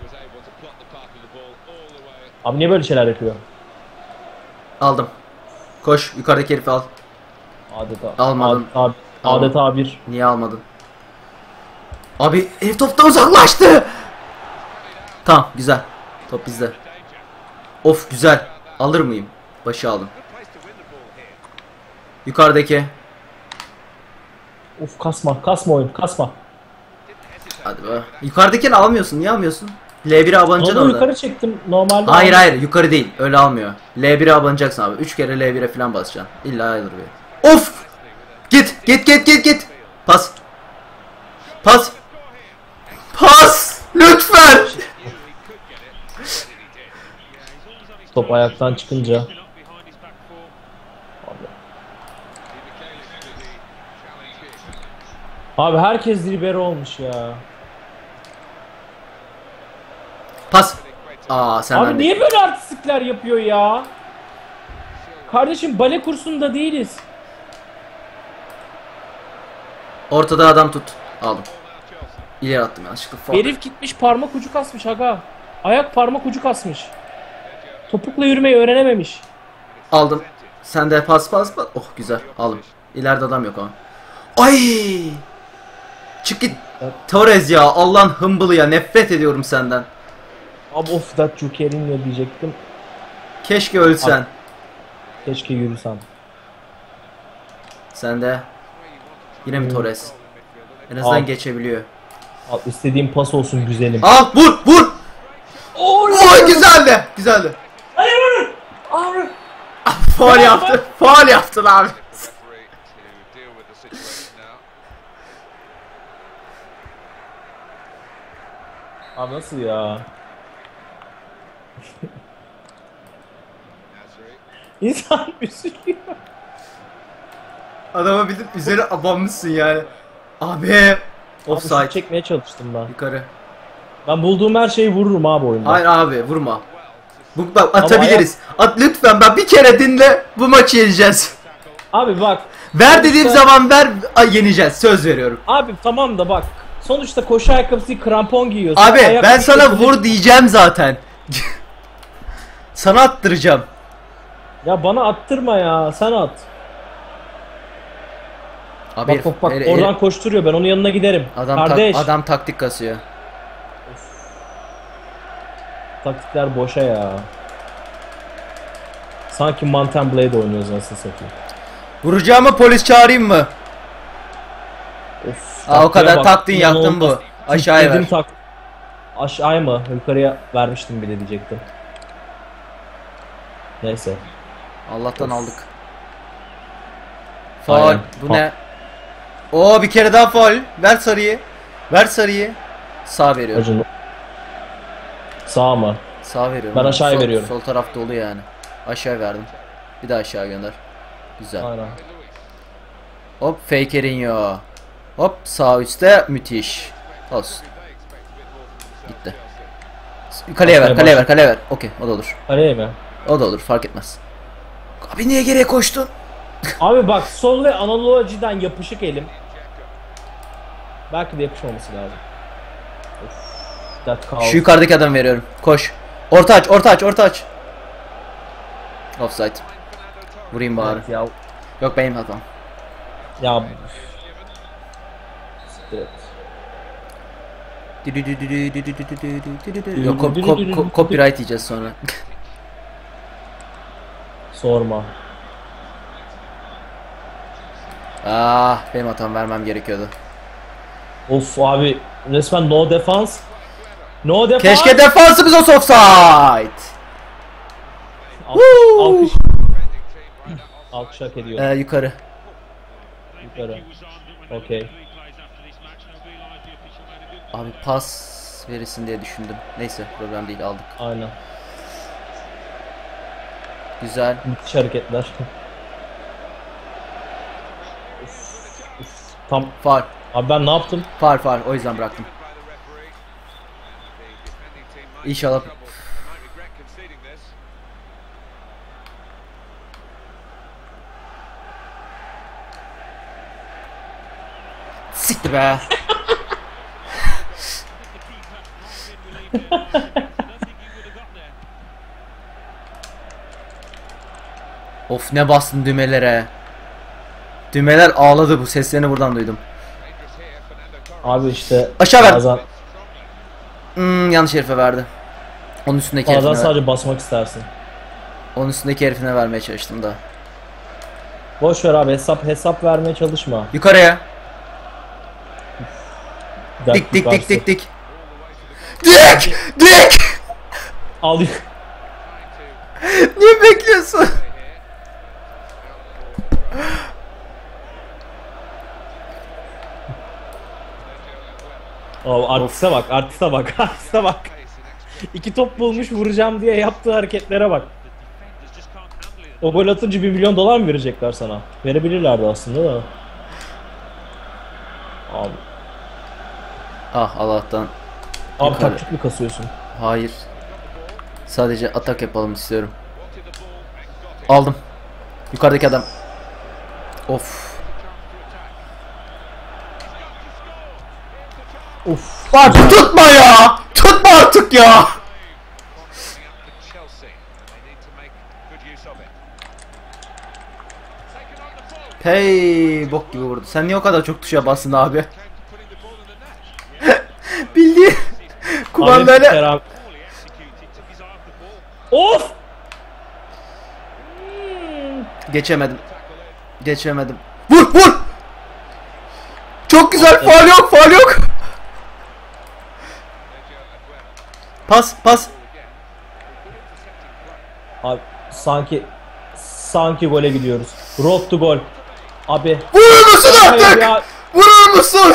Abi niye böyle şeyler yapıyor? Aldım. Koş, yukarıdaki herifi al. Adeta. Almadım. Adeta bir. Niye almadın? Abi herif toptan uzaklaştı. Tamam, güzel. Top bizde. Of, güzel. Alır mıyım? Başı aldım. Yukarıdaki. Of kasma oyun kasma. Hadi be. Yukarıdakini almıyorsun. Niye almıyorsun? L1'e abanacaksın Onu orada. yukarı çektim normalde. Hayır yukarı değil. Öyle almıyor. L1'e abanacaksın abi. 3 kere L1'e falan basacaksın. İlla alır be. Of! Git. Pas. Lütfen. Top ayaktan çıkınca. Abi herkes libero olmuş ya. Pas. Sen Abi niye böyle artistlikler yapıyor ya? Kardeşim bale kursunda değiliz. Ortada adam tut. Aldım. İleri attım yanlışlıkla. Herif gitmiş parmak ucu kasmış aga. Ayak parmak ucu kasmış. Topukla yürümeyi öğrenememiş. Aldım. Sen de pas. Oh güzel. Aldım. İleride adam yok ama. Ay! Çık git. Torres ya. Allah'ın hımbılı ya. Nefret ediyorum senden. Abi of that Joker'in diyecektim. Keşke ölsen. Abi, keşke yürüsem. Sen de. Yine mi Torres? En azından geçebiliyor. Al istediğim pas olsun güzelim. Al vur. Oy güzeldi. Hayır. Abi. Faul yaptın abi. Abi nasıl ya? İnsan üzülüyor. Adama bir de üzeri abanmışsın yani. Abi. Offside. Abi çekmeye çalıştım ben. Yukarı. Ben bulduğum her şeyi vururum abi oyunda. Hayır abi vurma. Bak atabiliriz. At lütfen, bak bir kere dinle, bu maçı yeneceğiz. Abi bak. Ver dediğim zaman ver, yeneceğiz, söz veriyorum. Abi tamam da bak. Sonuçta koşu ayakkabısı krampon giyiyorsun. Abi ben sana vur diyeceğim zaten. Sana attıracağım. Ya bana attırma ya, sen at. Abi bak oradan koşturuyor, ben onun yanına giderim. Kardeş. Adam taktik kasıyor. Taktikler boşa ya. Sanki Mountain Blade oynuyoruz nasıl satayım. Vuracağımı polis çağırayım mı? Of. O kadar taktın yaptın bu. Aşağıya ver. Aşağıya mı? Yukarıya vermiştim bile diyecektim. Neyse. Allah'tan aldık. Faul. Bu ne? Oo bir kere daha faul. Ver sarıyı. Sağ veriyorum. Acun. Sağ mı? Sağ veriyorum. Ben aşağıya veriyorum. Sol taraf dolu yani. Aşağı verdim. Bir daha aşağı gönder. Güzel. Aynen. Hop Fakerinho. Hop sağ üstte müthiş. Olsun. Gitti. Kaleye ver. Okey, o da olur. Kaleye mi? O da olur, fark etmez. Abi niye geriye koştun? Abi bak sol ve analojiden yapışık elim. Belki de yapışmaması lazım. Of, şu yukarıdaki adamı veriyorum. Koş. Orta aç. Offside. Vurayım bari. Evet ya. Yok benim hatam. Ya. Yok copyright yiyeceğiz sonra. Sorma. Ah, benim hatam, vermem gerekiyordu. Of abi, resmen no defense. No defense. Keşke defansımız olsa offside. Alkış. Alkış hak ediyor. Yukarı. Yukarı. Okey. Abi pas verirsin diye düşündüm. Neyse, problem değil, aldık. Aynen. Güzel. Müthiş hareketler. Tam. Faul. Abi ben ne yaptım? Faul. O yüzden bıraktım. İnşallah. Siktir be. Of, ne bastın düğmelere. Düğmeler ağladı, bu seslerini buradan duydum. Abi işte. Aşağı ver. Bazen, Yanlış herife verdi. Onun üstündeki bazen herifine sadece basmak istersin. Onun üstündeki herifine vermeye çalıştım da. Boş ver abi, hesap vermeye çalışma. Yukarıya. Dert Dik. yukarısı. Dik. Al. Niye bekliyorsun? Abi artiste bak. İki top bulmuş, vuracağım diye yaptığı hareketlere bak. O gol atınca 1 milyon dolar mı verecekler sana? Verebilirlerdi aslında da. Abi, Allah'tan. abi Yukarı. taktik mi kasıyorsun? Hayır. Sadece atak yapalım istiyorum. Aldım. Yukarıdaki adam. Of. Uf. Bak tutma ya. Tutma artık ya. Hey, bok gibi vurdu. Sen niye o kadar çok tuşa bastın abi? Bildiğin kumandayla. Of! Geçemedim. Vur. Çok güzel. Faul yok. Pas. Abi sanki gole gidiyoruz. Road to gol. Abi. Vurur musun artık? Vurur musun?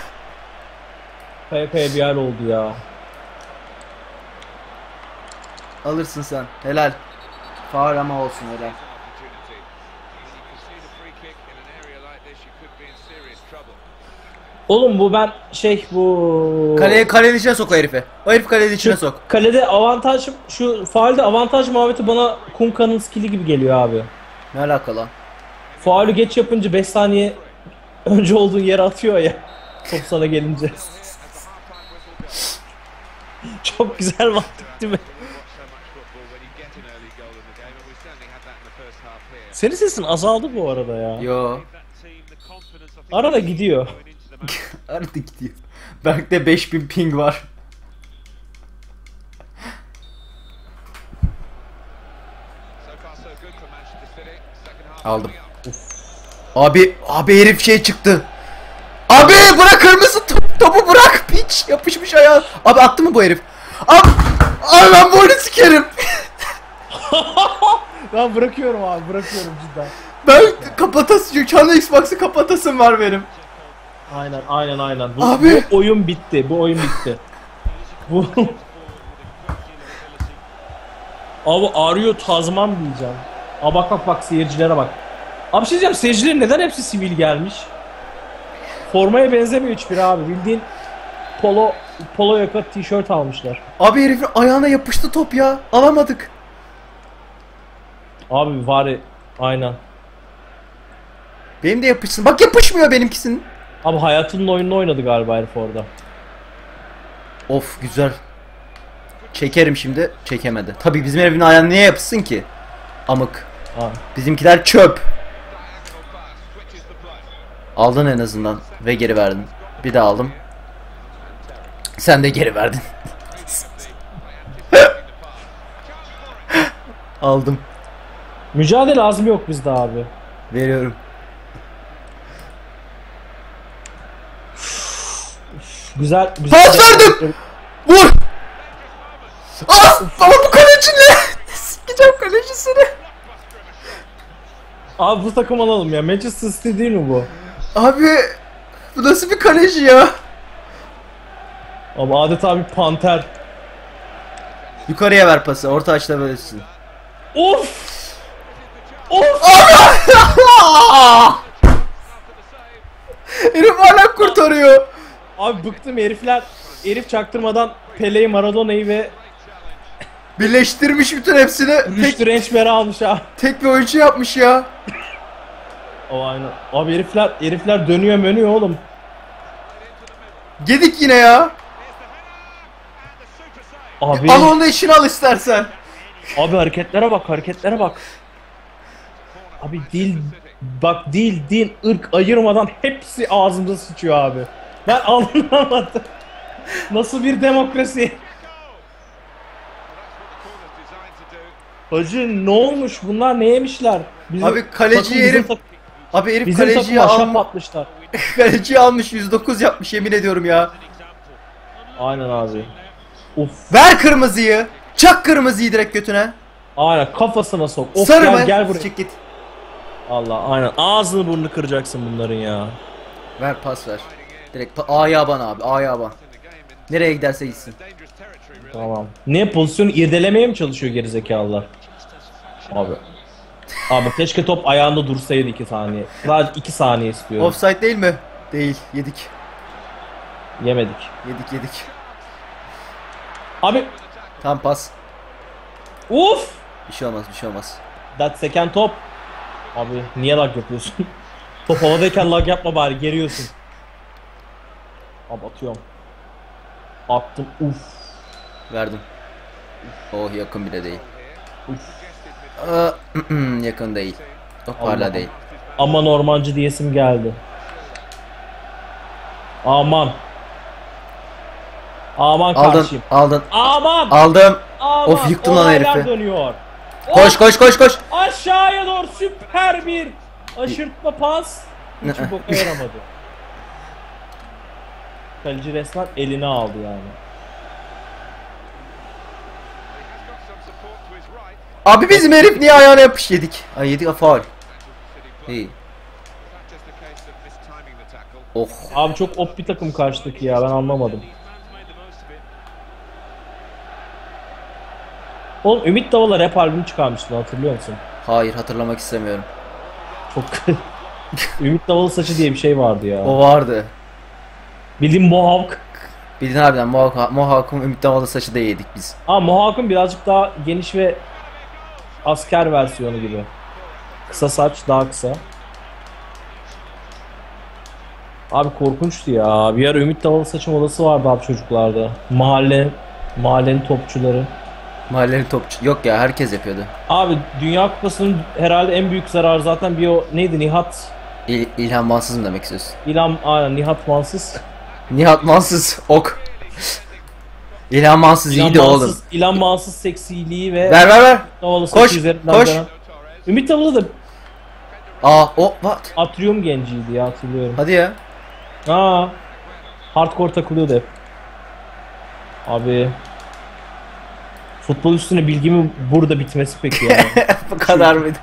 Kaya bir yer oldu ya. Alırsın sen. Helal. Faul ama olsun, helal. Oğlum bu Kalenin içine sok o herifi. O herif kalenin içine sok. kalede avantaj, şu faalde avantaj muhabbeti bana Kunka'nın skill'i gibi geliyor abi. Ne alaka lan? Faulü geç yapınca 5 saniye önce olduğun yere atıyor ya. Top sana gelince. Çok güzel mantık değil mi? Senin sesin azaldı bu arada ya. Yo. Arada gidiyor. Arada gidiyor. Berk'te 5000 ping var. Aldım. Abi herif şey çıktı. Abi bırak kırmızı topu bırak, piç yapışmış ayağa. Abi attı mı bu herif? Abi ben bu oyunu sikerim. Ben bırakıyorum cidden. Ben kapatasın, kendi Xbox'ı kapatasım var benim. Aynen. Abi. Bu oyun bitti. Bu Abi arıyor Tazman diyeceğim. Aa bak seyircilere bak. Abi şey diyeceğim, seyircilerin neden hepsi sivil gelmiş? Formaya benzemiyor hiçbiri abi. Bildiğin polo yaka tişört almışlar. Abi herifin ayağına yapıştı top ya. Alamadık. Abi var aynen. Benim de yapışsın. Bak yapışmıyor benimkisinin. Abi hayatının oyununu oynadı galiba herif orada. Of güzel. Çekerim şimdi. Çekemedi. Tabii bizim herifin ayağına niye yapışsın ki? Amık. Ha. Bizimkiler çöp. Aldın en azından. Ve geri verdin. Bir daha aldım. Sen de geri verdin. Aldım. Mücadele azmi yok bizde abi. Veriyorum. Güzel. Pas verdim! Vur! Ah! Ama bu kaleci ne? Sikeceğim kalecisini. Abi bu takım alalım ya. Manchester City değil mi bu? Abi bu nasıl bir kaleci ya? Abi adeta bir panter. Yukarıya ver pası. Orta açıda böylesin. Of! Of! Herif hala kurtarıyor. Abi bıktım herifler. Herif çaktırmadan Pele'yi, Maradona'yı ve Birleştirmiş bütün hepsini. Rüştü Rençber'i almış ha. Tek bir oyuncu yapmış ya. O aynen. Abi herifler dönüyor oğlum. Yedik yine ya. Abi Al onu da işini al istersen. abi hareketlere bak. Abi dil ırk ayırmadan hepsi ağzımıza sıçıyor abi. Ben anlamadım. Nasıl bir demokrasi? Hacı ne olmuş? Bunlar ne yemişler? Abi kaleci herif. Abi herif bizim kaleciyi takım aşağı almış. atmışlar. Kaleciyi almış 109 yapmış yemin ediyorum ya. Aynen abi. Uf. Ver kırmızıyı. Çak kırmızıyı direkt götüne. Aynen kafasına sok. Of Sarı mı? gel buraya. Çık git. Allah aynen. Ağzını burnunu kıracaksın bunların ya. Ver pas ver. Direkt A'ya ban abi. A'ya ban. Nereye giderse gitsin. Tamam. Ne pozisyonu irdelemeye mi çalışıyor gerizekalılar? Abi. Abi keşke top ayağında dursaydı 2 saniye. Sadece 2 saniye istiyorum. Offside değil mi? Değil. Yedik. Yemedik. Yedik. Abi. Tam pas. Uf. Bir şey olmaz. That second top. Abi niye lag yapıyorsun? Top havadayken lag yapma bari geriyorsun. Abi atıyorum. Attım. Uf. Verdim. Oh yakın bile değil. Yakın değil. Çok hala Allah. değil. Aman ormancı diyesim geldi. Aman. Aman karşıyım. Aldın. Aman. Aldım. Aman. Of yıktın lan Olaylar herifi. dönüyor. Koş. Aşağıya doğru süper bir aşırtma pas. Hiç boka yaramadı. Kaleci resmen eline aldı yani. Abi bizim herif niye ayağına yapış yedik? Ay yedik faul. İyi. Oh. Abi çok op bir takım karşıdaki ya ben anlamadım. Oğlum Ümit Davala rap albümü çıkarmıştı hatırlıyor musun? Hayır hatırlamak istemiyorum. Çok Ümit Davala saçı diye bir şey vardı ya. O vardı. Bildiğin Mohawk. Bildin harbiden Mohawk'un Ümit Davalı saçı da yedik biz. Ama Mohawk'un birazcık daha geniş ve asker versiyonu gibi. Kısa saç daha kısa. Abi korkunçtu ya. Bir ara Ümit Davalı saçı modası vardı abi çocuklarda. Mahallenin topçuları. Mahallenin topçu. Yok ya herkes yapıyordu. Abi Dünya Kupası'nın herhalde en büyük zararı zaten bir o neydi Nihat İlhan Mansız mı demek istiyorsun? aynen Nihat Mansız. Nihat Mansız ok. İlhan Mansız iyiydi oğlum. İlhan Mansız seksiliği ve Ver. Davalı Koş, saçı üzerinden koş. dönen. Ümit Davalı da What? Atrium genciydi ya hatırlıyorum. Hadi ya. Hardcore takılıyordu hep. Abi futbol üstüne bilgimin burada bitmesi peki yani. Bu kadar mıydı?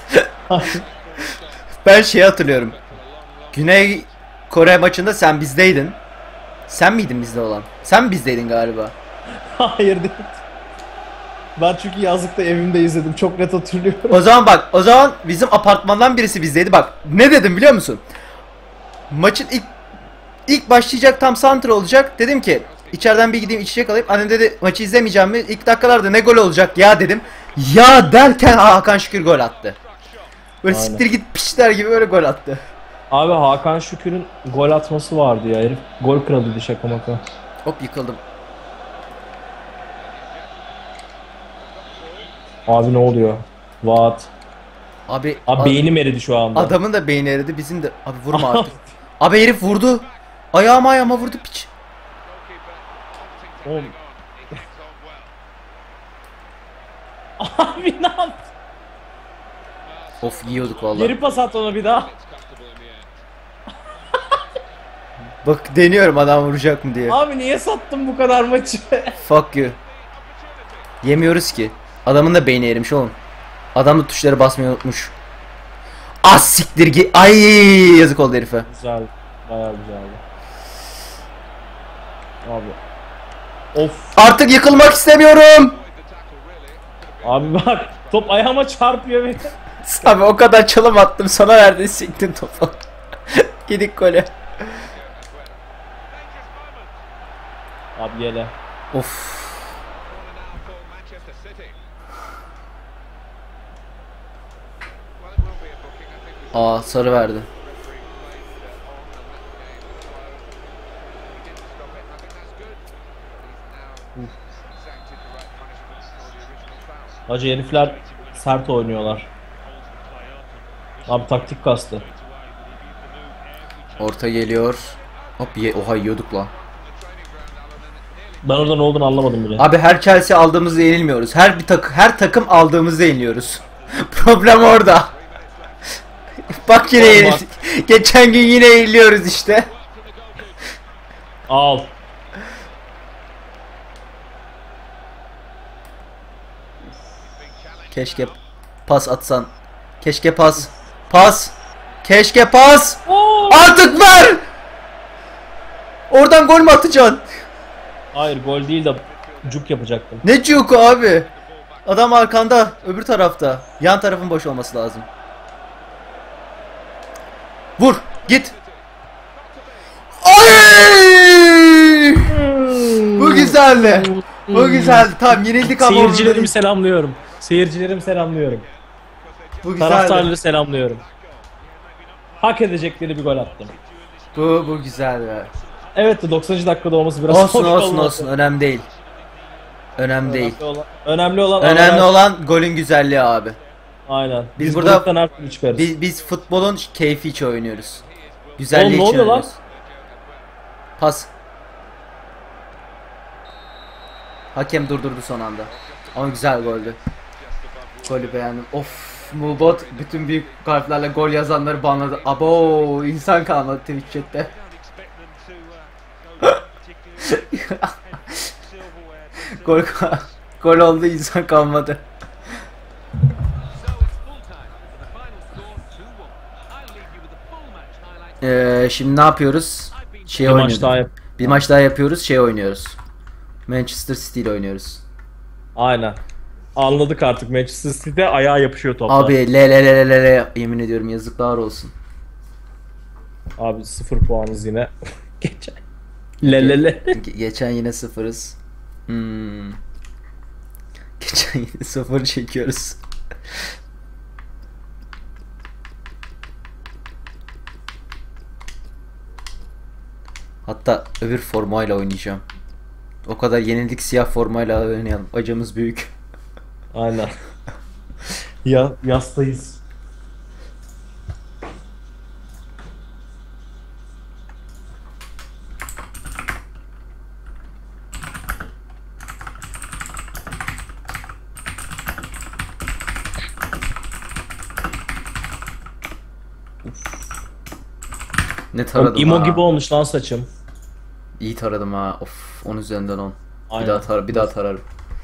Ben hatırlıyorum. Güney Kore maçında sen bizdeydin. Sen miydin bizde olan? Sen bizdeydin galiba. Hayır değil. Ben çünkü yazlıkta evimde izledim. Çok net hatırlıyorum. O zaman bizim apartmandan birisi bizdeydi. Bak ne dedim biliyor musun? Maçın ilk başlayacak tam santra olacak. Dedim ki içeriden bir gideyim içecek alayım. Annem dedi maçı izlemeyeceğim mi? İlk dakikalarda ne gol olacak ya dedim. Ya derken Hakan Şükür gol attı. Böyle Aynen. siktir git piçler gibi böyle gol attı. Abi Hakan Şükür'ün gol atması vardı ya. Herif gol kralıydı şaka maka. Hop yıkıldım. Abi ne oluyor? What? Abi Beynim eridi şu anda. adamın da beyni eridi bizim de. Abi vurma artık. Abi herif vurdu. Ayağıma vurdu piç. Oğlum. Abi ne yaptın? Of yiyorduk vallahi. Geri pas at ona bir daha. Bak deniyorum adam vuracak mı diye. Abi niye sattın bu kadar maçı? Fuck you. Yemiyoruz ki. Adamın da beyni erimiş oğlum. Adam da tuşları basmayı unutmuş. Az siktir git. Ay yazık oldu herife. Güzel. Bayağı güzeldi. Abi. Of. Artık yıkılmak istemiyorum. Abi bak top ayağıma çarpıyor beni. Abi o kadar çalım attım sana verdin siktin topu. Yedik gole. Abi yele. Of. Aa sarı verdi. Hacı herifler sert oynuyorlar. Abi taktik kastı. Orta geliyor. Hop oha yiyorduk lan. Ben orada ne olduğunu anlamadım bile. Abi her Chelsea aldığımızda yenilmiyoruz. Her takım aldığımızda yeniliyoruz. Problem orada. Bak yine yenildik. Geçen gün yine yeniliyoruz işte. Al. Keşke pas atsan. Keşke pas. Pas. Keşke pas. Oo! Artık ver. Oradan gol mü atacaksın? Hayır gol değil de cuk yapacaktım. Ne cuku abi? Adam arkanda, öbür tarafta. Yan tarafın boş olması lazım. Vur, git. Ay! Bu güzeldi. Bu güzeldi. Tamam yenildik ama Seyircilerimi selamlıyorum. Seyircilerimi selamlıyorum. bu güzeldi. Taraftarları selamlıyorum. Hak edecekleri bir gol attım. Bu güzeldi. Evet de 90. dakikada olması biraz Olsun hoş olsun olmadı. olsun önemli değil. Önemli değil. Önemli olan Önemli olan golün güzelliği abi. aynen. Biz Biz burada- gruptan her türlü çıkarız. Biz futbolun keyfi için oynuyoruz. Güzelliği Oğlum, ne için oluyor lan? oynuyoruz. Pas. Hakem durdurdu son anda. Ama güzel goldü. Golü beğendim. Of, Mulbot bütün büyük harflerle gol yazanları banladı. Abo, insan kalmadı Twitch chat'te. Gol gol oldu, insan kalmadı. Şimdi ne yapıyoruz? Şey Bir maç oynuyoruz. daha yap. Bir maç daha yapıyoruz, şey oynuyoruz. Manchester City ile oynuyoruz. Aynen. Anladık artık Manchester City'de ayağa yapışıyor toplar. Abi le yemin ediyorum yazıklar olsun. Abi 0 puanız yine. Geçen. Le. Geçen yine sıfırız. Geçen yine sıfır çekiyoruz. Hatta öbür formayla oynayacağım. O kadar yenildik, siyah formayla oynayalım. Acımız büyük. Aynen. Ya yastayız. Ne taradım İmo ha. gibi olmuş lan saçım. İyi taradım ha. Of, 10 üzerinden 10. Aynen. Bir daha tararım.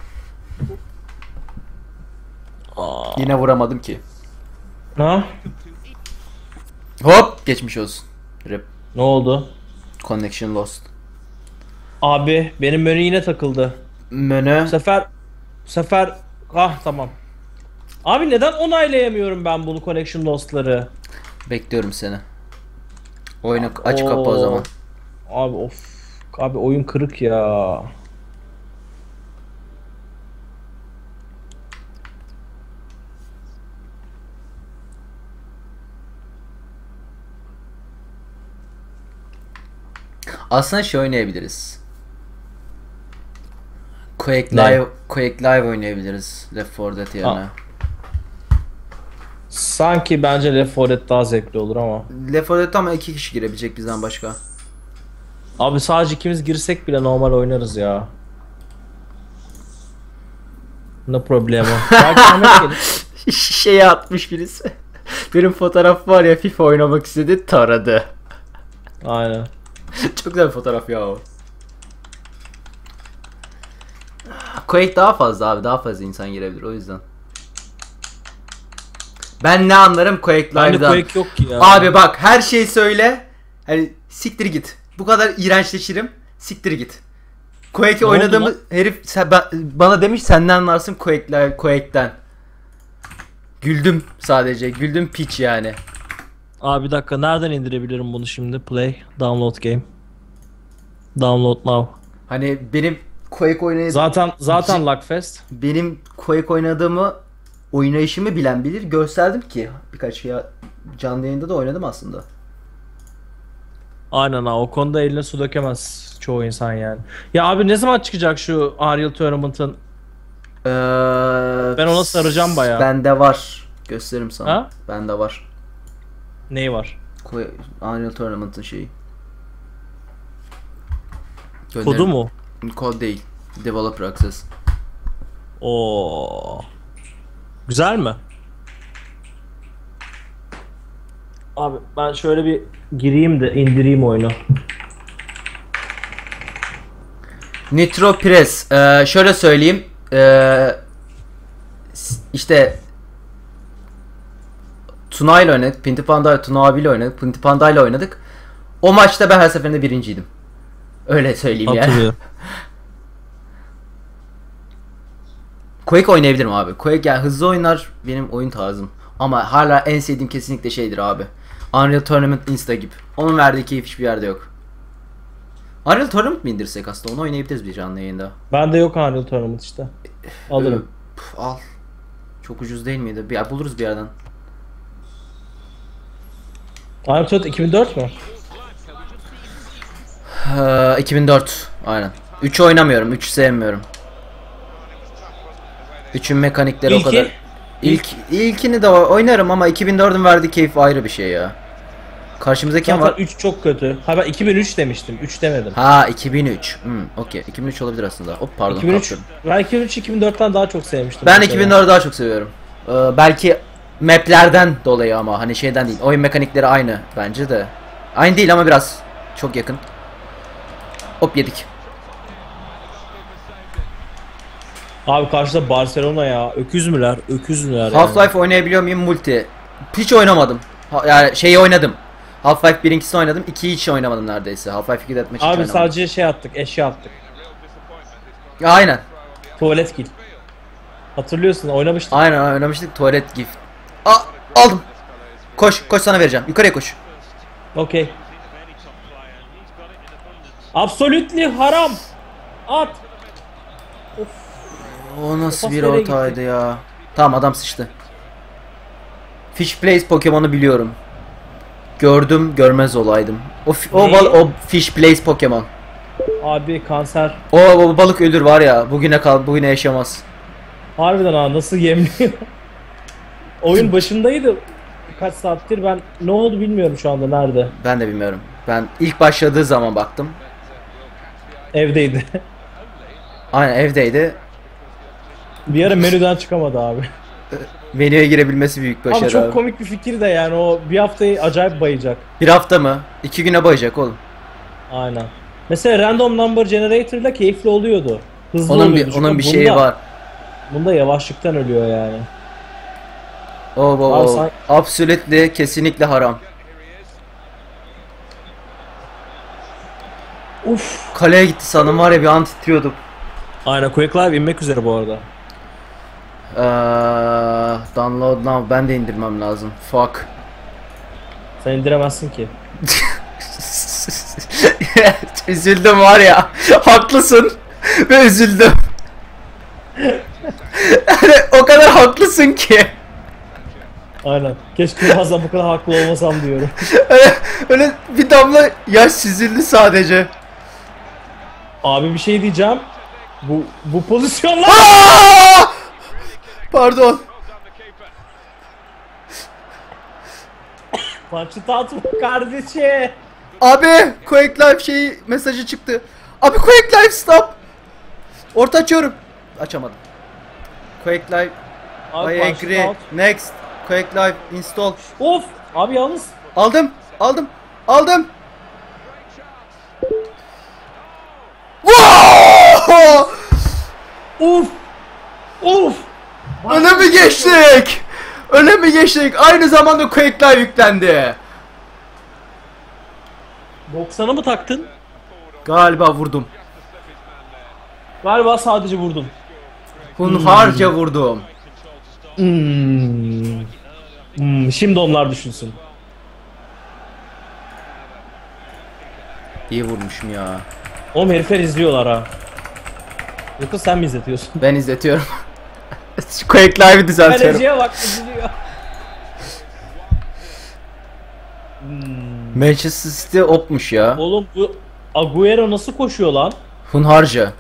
Yine vuramadım ki. Ha? Hop, geçmiş olsun. Rip. Ne oldu? Connection lost. Abi benim menü yine takıldı. Menü. Bu sefer tamam. Abi neden onaylayamıyorum ben bunu connection lost'ları? Bekliyorum seni. Oyunu aç kapa o zaman. Abi of. Abi oyun kırık ya. Aslında şey oynayabiliriz. Quake Ne? Live oynayabiliriz Left 4 Dead yerine. Sanki bence Left 4 Dead daha zevkli olur ama. Left 4 Dead'de ama 2 kişi girebilecek bizden başka. Abi sadece ikimiz girsek bile normal oynarız ya. Ne problema. Belki Ahmet gelir. Şeye atmış birisi. Benim fotoğraf var ya, FIFA oynamak istedi, taradı. Aynen. Çok güzel bir fotoğraf ya o. Quake daha fazla abi, daha fazla insan girebilir o yüzden. Ben ne anlarım Quake Bende Live'dan. Quake yok ki ya. Abi bak, her şeyi söyle. Hani siktir git. Bu kadar iğrençleşirim. Siktir git. Quake'i Ne oldu oynadığımı lan? herif bana demiş senden anlarsın Quake'den. Güldüm sadece. Güldüm piç yani. Abi bir dakika, nereden indirebilirim bunu şimdi? Play, download game. Download now. Hani benim Quake oynayıp Zaten Lagfest. benim Quake oynadığımı, oynayışımı bilen bilir. Gösterdim ki birkaç ya, canlı yayında da oynadım aslında. Aynen ha, o konuda eline su dökemez çoğu insan yani. Ya abi ne zaman çıkacak şu Unreal Tournament'ın? Ben ona saracağım bayağı. Bende var. Gösteririm sana. Ha? Bende var. Neyi var? Unreal Tournament'ın şeyi. Kodu mu? Kod değil. Developer Access. Oo. Güzel mi? Abi ben şöyle bir gireyim de indireyim oyunu. Nitro Press. Şöyle söyleyeyim. İşte Tuna ile oynadık. Pinti Panda, Tuna abiyle oynadık. Pinti Panda ile oynadık. O maçta ben her seferinde birinciydim. Öyle söyleyeyim yani. Hatırlıyorum. Quake oynayabilirim abi. Quake yani hızlı oyunlar benim oyun tarzım. Ama hala en sevdiğim kesinlikle şeydir abi. Unreal Tournament Insta gibi. Onun verdiği keyif hiçbir yerde yok. Unreal Tournament mi indirsek aslında? Onu oynayabiliriz bir canlı yayında. Bende yok Unreal Tournament işte. Alırım. Al. Çok ucuz değil miydi? Buluruz bir yerden. Unreal Tournament 2004 mü? 2004. Aynen. 3'ü oynamıyorum. 3'ü sevmiyorum. 3'ün mekanikleri İlki? o kadar. İlkini de oynarım ama 2004'ün verdiği keyif ayrı bir şey ya. Karşımızda kim Zaten var? 3 çok kötü. Ha ben 2003 demiştim. 3 demedim. Ha 2003. Okey. 2003 olabilir aslında. Hop pardon. 2003. kaptırdım. Ben 2003 2004'ten daha çok sevmiştim. Ben mesela. 2004'ü daha çok seviyorum. Belki maplerden dolayı ama hani şeyden değil. Oyun mekanikleri aynı bence de. Aynı değil ama biraz çok yakın. Hop yedik. Abi karşıda Barcelona ya. Öküz müler? Öküz müler Half-Life oynayabiliyor muyum multi? Hiç oynamadım. Yani şeyi oynadım. Half-Life 1'incisini oynadım. 2'yi hiç oynamadım neredeyse. Half-Life 2'de etmek hiç Abi oynamadım. sadece şey attık. Eşya attık. Aynen. Tuvalet kill. Hatırlıyorsun oynamıştık. Aynen oynamıştık. Tuvalet gift. Aldım. Koş. Koş sana vereceğim. Yukarıya koş. Okey. Absolutely haram. At. O nasıl Pas bir nereye ortaydı gitti? ya. Tamam adam sıçtı. Fish Plays Pokemon'u biliyorum. Gördüm görmez olaydım. Neyi? O Fish Plays Pokemon. Abi kanser. O balık ölür var ya. Bugüne yaşamaz. Harbiden ha, nasıl yemliyor. Oyun başındaydı. Kaç saattir ben ne oldu bilmiyorum şu anda nerede. Ben de bilmiyorum. Ben ilk başladığı zaman baktım. Evdeydi. Aynen evdeydi. Bir ara menüden çıkamadı abi. Menüye girebilmesi büyük başarı. Abi çok abi. komik bir fikir de yani o bir haftayı acayip bayacak. Bir hafta mı? 2 güne bayacak oğlum. Aynen. Mesela random number generator ile keyifli oluyordu. Hızlı Onun oluyordu. bir onun bir Çünkü şeyi var. Bunda yavaşlıktan ölüyor yani. O Abi absolutely kesinlikle haram. Uf. Kaleye gitti sandım var ya, bir an titriyordum. Aynen, Quake Live inmek üzere bu arada. Download now, ben de indirmem lazım. Fuck. Sen indiremezsin ki. Üzüldüm var ya. Haklısın. Ve üzüldüm. Yani o kadar haklısın ki. Aynen. Keşke bazen bu kadar haklı olmasam diyorum. Öyle bir damla yaş süzüldü sadece. Abi bir şey diyeceğim. Bu pozisyonlar... Aa! Pardon. Maçı tatma kardeşi. Abi Quake Live şeyi mesajı çıktı. Abi Quake Live stop. Orta açıyorum. Açamadım. Quake Live. Abi I Punch It agree. Out. Next. Quake Live install. Of! Abi yalnız. Aldım. Aldım. Wow! Uf! Öne mi geçtik? Aynı zamanda Quake Live yüklendi. 90'a mı taktın? Galiba vurdum. Galiba sadece vurdum. Hunharca vurdum. Şimdi onlar düşünsün. İyi vurmuşum ya. Oğlum herifler izliyorlar ha. Yoksa sen mi izletiyorsun? Ben izletiyorum. Quake Live'ı düzeltiyorum. Kaleciye bak izliyor. Manchester City opmuş ya. Oğlum bu Agüero nasıl koşuyor lan? Hunharca.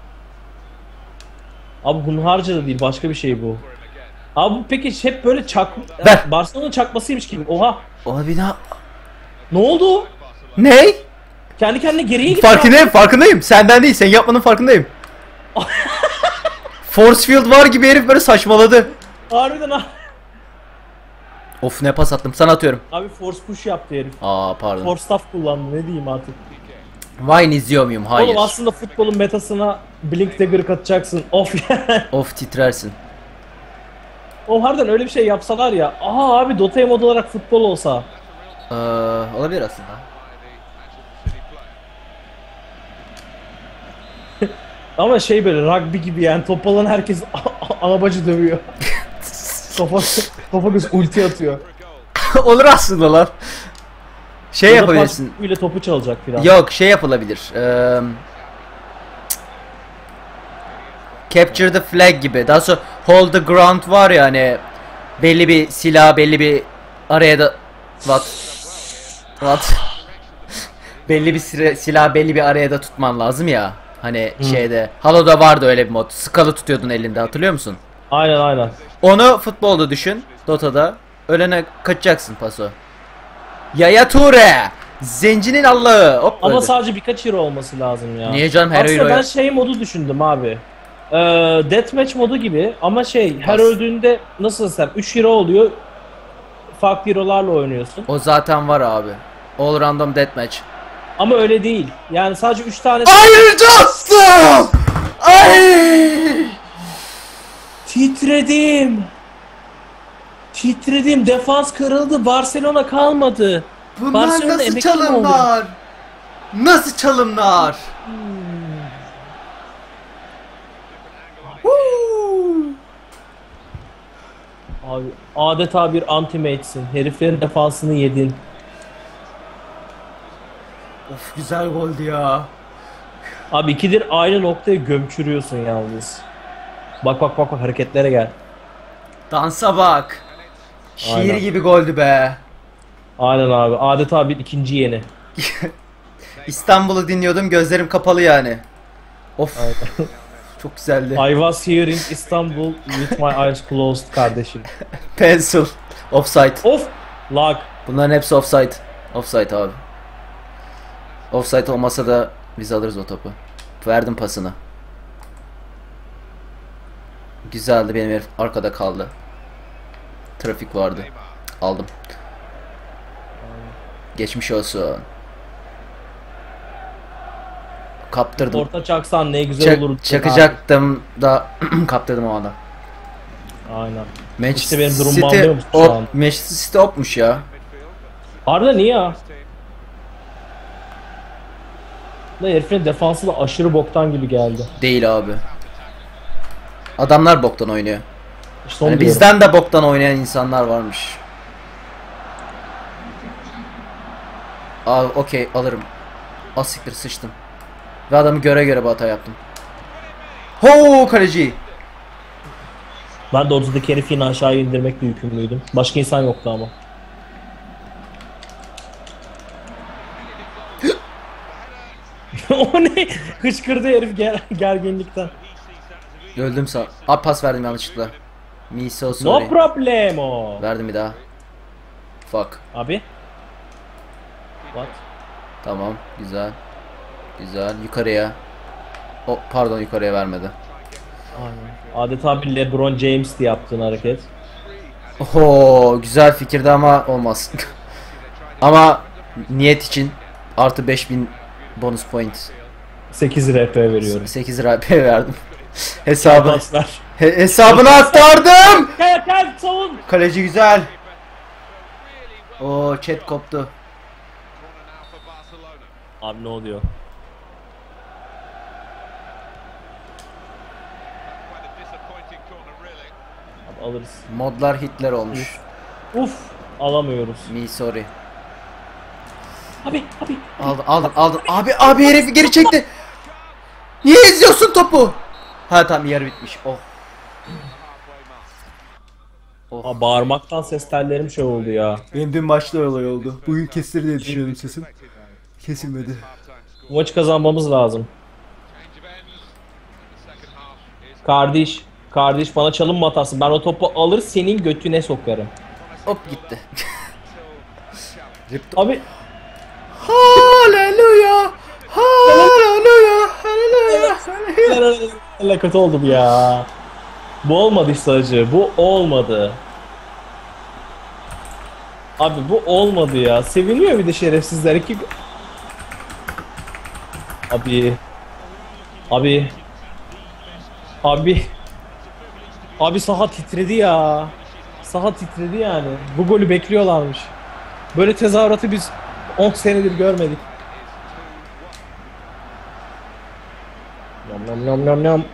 Abi hunharca da değil, başka bir şey bu. Abi bu peki hep böyle Ver. Barcelona'nın çakmasıymış gibi. Oha. Abi Ne oldu? ne? Kendi kendine geriye gitti. Farkındayım. Senden değil, sen yapmanın farkındayım. Force field var gibi herif böyle saçmaladı. Harbiden ha. Of, ne pas attım, sana atıyorum. Abi force push yaptı herif. Pardon. Force staff kullandı, ne diyeyim artık. Vine izliyor muyum? Hayır. Oğlum aslında futbolun metasına Blink Dagger katacaksın. Of ya. Of, titrersin. O harbiden öyle bir şey yapsalar ya. Aha abi Dota'ya mod olarak futbol olsa. Olabilir aslında. Ama şey böyle rugby gibi yani, top alan herkes anabacı dövüyor. Topa göz ulti atıyor. Olur aslında lan. Şey yapabilirsin. Ile topu çalacak filan. Yok, şey yapılabilir. Capture the flag gibi. Daha sonra hold the ground var ya, hani belli bir silah, belli bir araya da belli bir silah belli bir araya da tutman lazım ya. Hani şeyde Halo'da vardı öyle bir mod. Skalı tutuyordun elinde, hatırlıyor musun? Aynen. Onu futbolda düşün. Dota'da ölene kaçacaksın paso. Yaya Toure, zencinin Allah'ı. Hop, Ama öldü. sadece birkaç hero olması lazım ya. Niye canım, her Aslında hero'ya? ben şey modu düşündüm abi. Deathmatch modu gibi ama şey, her Bas. öldüğünde nasıl desem 3 hero oluyor. Farklı hero'larla oynuyorsun. O zaten var abi. All random deathmatch. Ama öyle değil. Yani sadece 3 tane... Hayır dostum! Ay! Titredim. Defans kırıldı. Barcelona kalmadı. Bunlar Barcelona nasıl emekli mi oluyor? çalımlar? Nasıl çalımlar? Abi adeta bir anti-mate'sin. Heriflerin defansını yedin. Of, güzel goldü ya. Abi ikidir aynı noktaya gömçürüyorsun yalnız. Bak hareketlere gel. Dansa bak. Şiir Aynen. gibi goldü be. Aynen abi. Adeta bir ikinci yeni. İstanbul'u dinliyordum, gözlerim kapalı yani. Of, Aynen. çok güzeldi. I was here in Istanbul with my eyes closed kardeşim. Pencil. Offside. Of! Lag. Bunların hepsi offside. Offside abi. Offside olmasa da biz alırız o topu. Verdim pasını. Güzeldi, benim herif arkada kaldı. Trafik vardı. Aldım. Geçmiş olsun. Kaptırdım. Orta çaksan ne güzel olur. Çakacaktım da kaptırdım o anda. Aynen. Manchester İşte benim durumum City anlıyor musun şu an? Manchester City opmuş ya. Harbiden niye ya? Lan herifin defansı da aşırı boktan gibi geldi. Değil abi. Adamlar boktan oynuyor. İşte onu Hani diyorum. bizden de boktan oynayan insanlar varmış. Okey, alırım. Asiktir, sıçtım. Ve adamı göre bir hata yaptım. Ho, kaleci. Ben de ortadaki herifi yine aşağıya indirmekle yükümlüydüm. Başka insan yoktu ama. O ne? Hıçkırdı herif gerginlikten. Öldüm sağ. Abi pas verdim yanlışlıkla. Me so No sorry. problemo. Verdim bir daha. Fuck. Abi. What? Tamam, güzel. Güzel, yukarıya. Pardon, yukarıya vermedi. Aynen. Adeta bir LeBron James diye yaptığın hareket. Oho, güzel fikirdi ama olmaz. Ama niyet için artı 5000 bonus point. 8 RP veriyorum. 8 lira verdim. Hesabını Paslar. hesabını aktardım. Gel savun. Kaleci güzel. Oo, chat koptu. Abi ne oluyor? Abi alırız. Modlar Hitler olmuş. Uf alamıyoruz. Me sorry. Abi. Aldın. Abi herif geri çekti. Niye izliyorsun topu? Ha tamam, yarı bitmiş. Oh. Aa, bağırmaktan ses tellerim şey oldu ya. Benim dün maçta olay oldu. Bugün kesilir diye düşünüyordum sesim. Kesilmedi. Bu maçı kazanmamız lazım. Kardeş bana çalınma atarsın. Ben o topu alır senin götüne sokarım. Hop gitti. Abi Hallelujah. Hallelujah. Hallelujah. ne kötü oldum ya. Bu olmadı işte acı. Bu olmadı. Abi bu olmadı ya. Seviniyor bir de şerefsizler. Abi saha titredi ya. Saha titredi yani. Bu golü bekliyorlarmış. Böyle tezahüratı biz 10 senedir görmedik. Nom.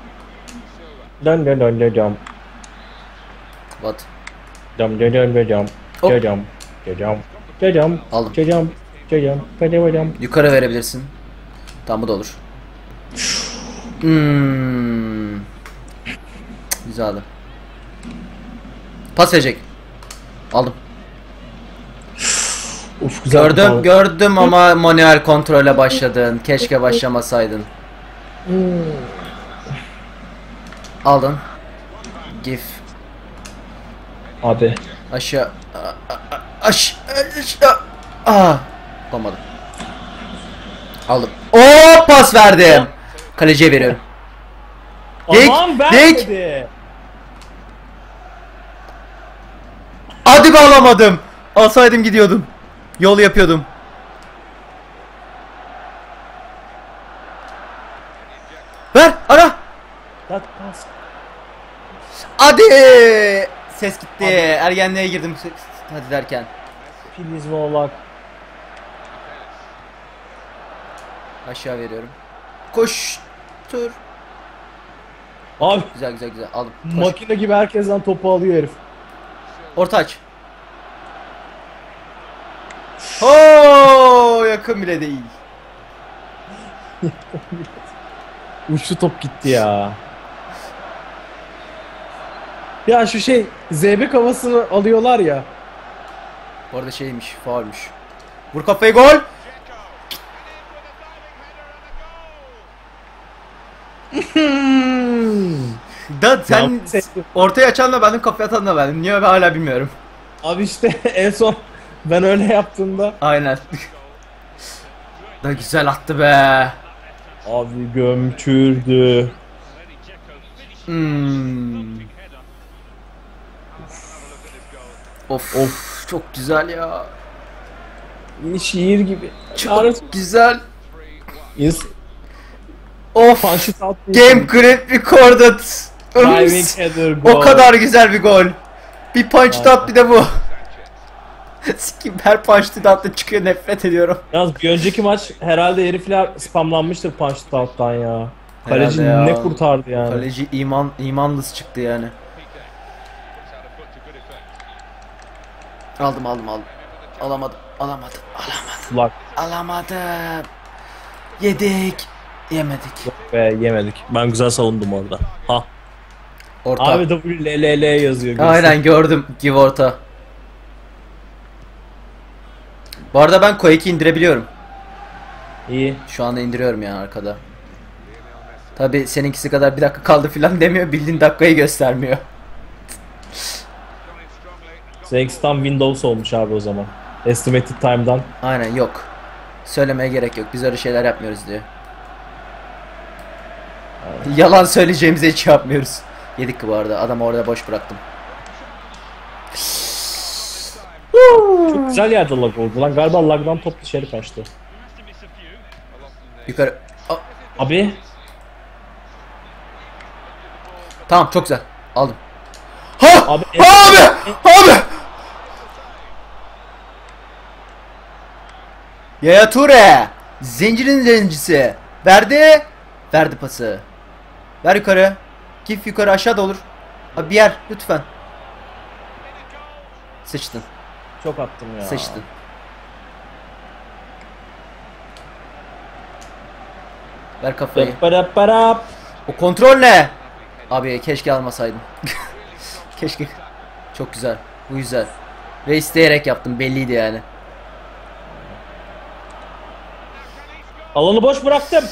Dön. What? Dom. Hop. Aldım. Yukarı verebilirsin. Tamam, bu da olur. Güzeldi. Pas verecek. Aldım. Uf, güzel Gördüm ama manuel kontrole başladın. Keşke başlamasaydın. Aldın. Gif. Abi. Aşağı. Olmadı. Aldım. Oo, pas verdim. Kaleciye veriyorum. Aman Dik. vermedi. Hadi be, alamadım. Alsaydım gidiyordum. Yol yapıyordum. Ver, ara. That pass. Hadi. Ses gitti. Ergenliğe girdim hadi derken. Please no luck. Aşağı veriyorum. Koş. Tur. Abi Güzel. Aldım. Koş. makine gibi herkesten topu alıyor herif. Orta aç. Oo, yakın bile değil. Uçlu top gitti ya. Ya şu şey zeybek havasını alıyorlar ya. Bu arada şeymiş, faulmüş. Vur kafayı, gol. Da sen ortaya açan da bendim, kafaya atan da bendim. Niye, ben hala bilmiyorum. Abi işte en son ben öyle yaptığımda. Aynen. Da güzel attı be. Abi gömçürdü. Of, çok güzel ya. Şiir gibi. Çok güzel. Is Of. Game grip recorded. driving header goal. O kadar güzel bir gol. Bir punch at, bir de bu. Sikim, her punch atla çıkıyor, nefret ediyorum. Yalnız bir önceki maç herhalde herifler spamlanmıştır punch out'tan ya. Kaleci Herhalde ya. ne kurtardı yani. Kaleci imanlısı çıktı yani. Aldım. Alamadım. Luck. Alamadım. Yedik. Yemedik. Ve yemedik. Ben güzel savundum orada. Ha. Orta. Abi WLLL yazıyor. Aynen, gördüm. Give orta. Bu arada ben Quake'i indirebiliyorum. İyi. Şu anda indiriyorum yani arkada. Tabi seninkisi kadar bir dakika kaldı filan demiyor. Bildiğin dakikayı göstermiyor. Seninki tam Windows olmuş abi o zaman. Estimated time'dan. Aynen, yok. Söylemeye gerek yok. Biz öyle şeyler yapmıyoruz diyor. Yalan söyleyeceğimize hiç yapmıyoruz. Yedik ki bu arada. Adamı orada boş bıraktım. Çok güzel yerde lag oldu lan. Galiba lagdan top dışarı kaçtı. Yukarı. Abi. Tamam çok güzel. Aldım. Ha! Abi. Abi! Yaya Toure. Zincirin zencisi. Verdi. Verdi pası. Ver yukarı. Gif yukarı, aşağı da olur. Abi bir yer lütfen. Sıçtın. Çok attım ya. Sıçtın. Ver kafayı. Parap. O kontrol ne? Abi keşke almasaydım. Keşke. Çok güzel. Bu güzel. Ve isteyerek yaptım, belliydi yani. Alanı boş bıraktım.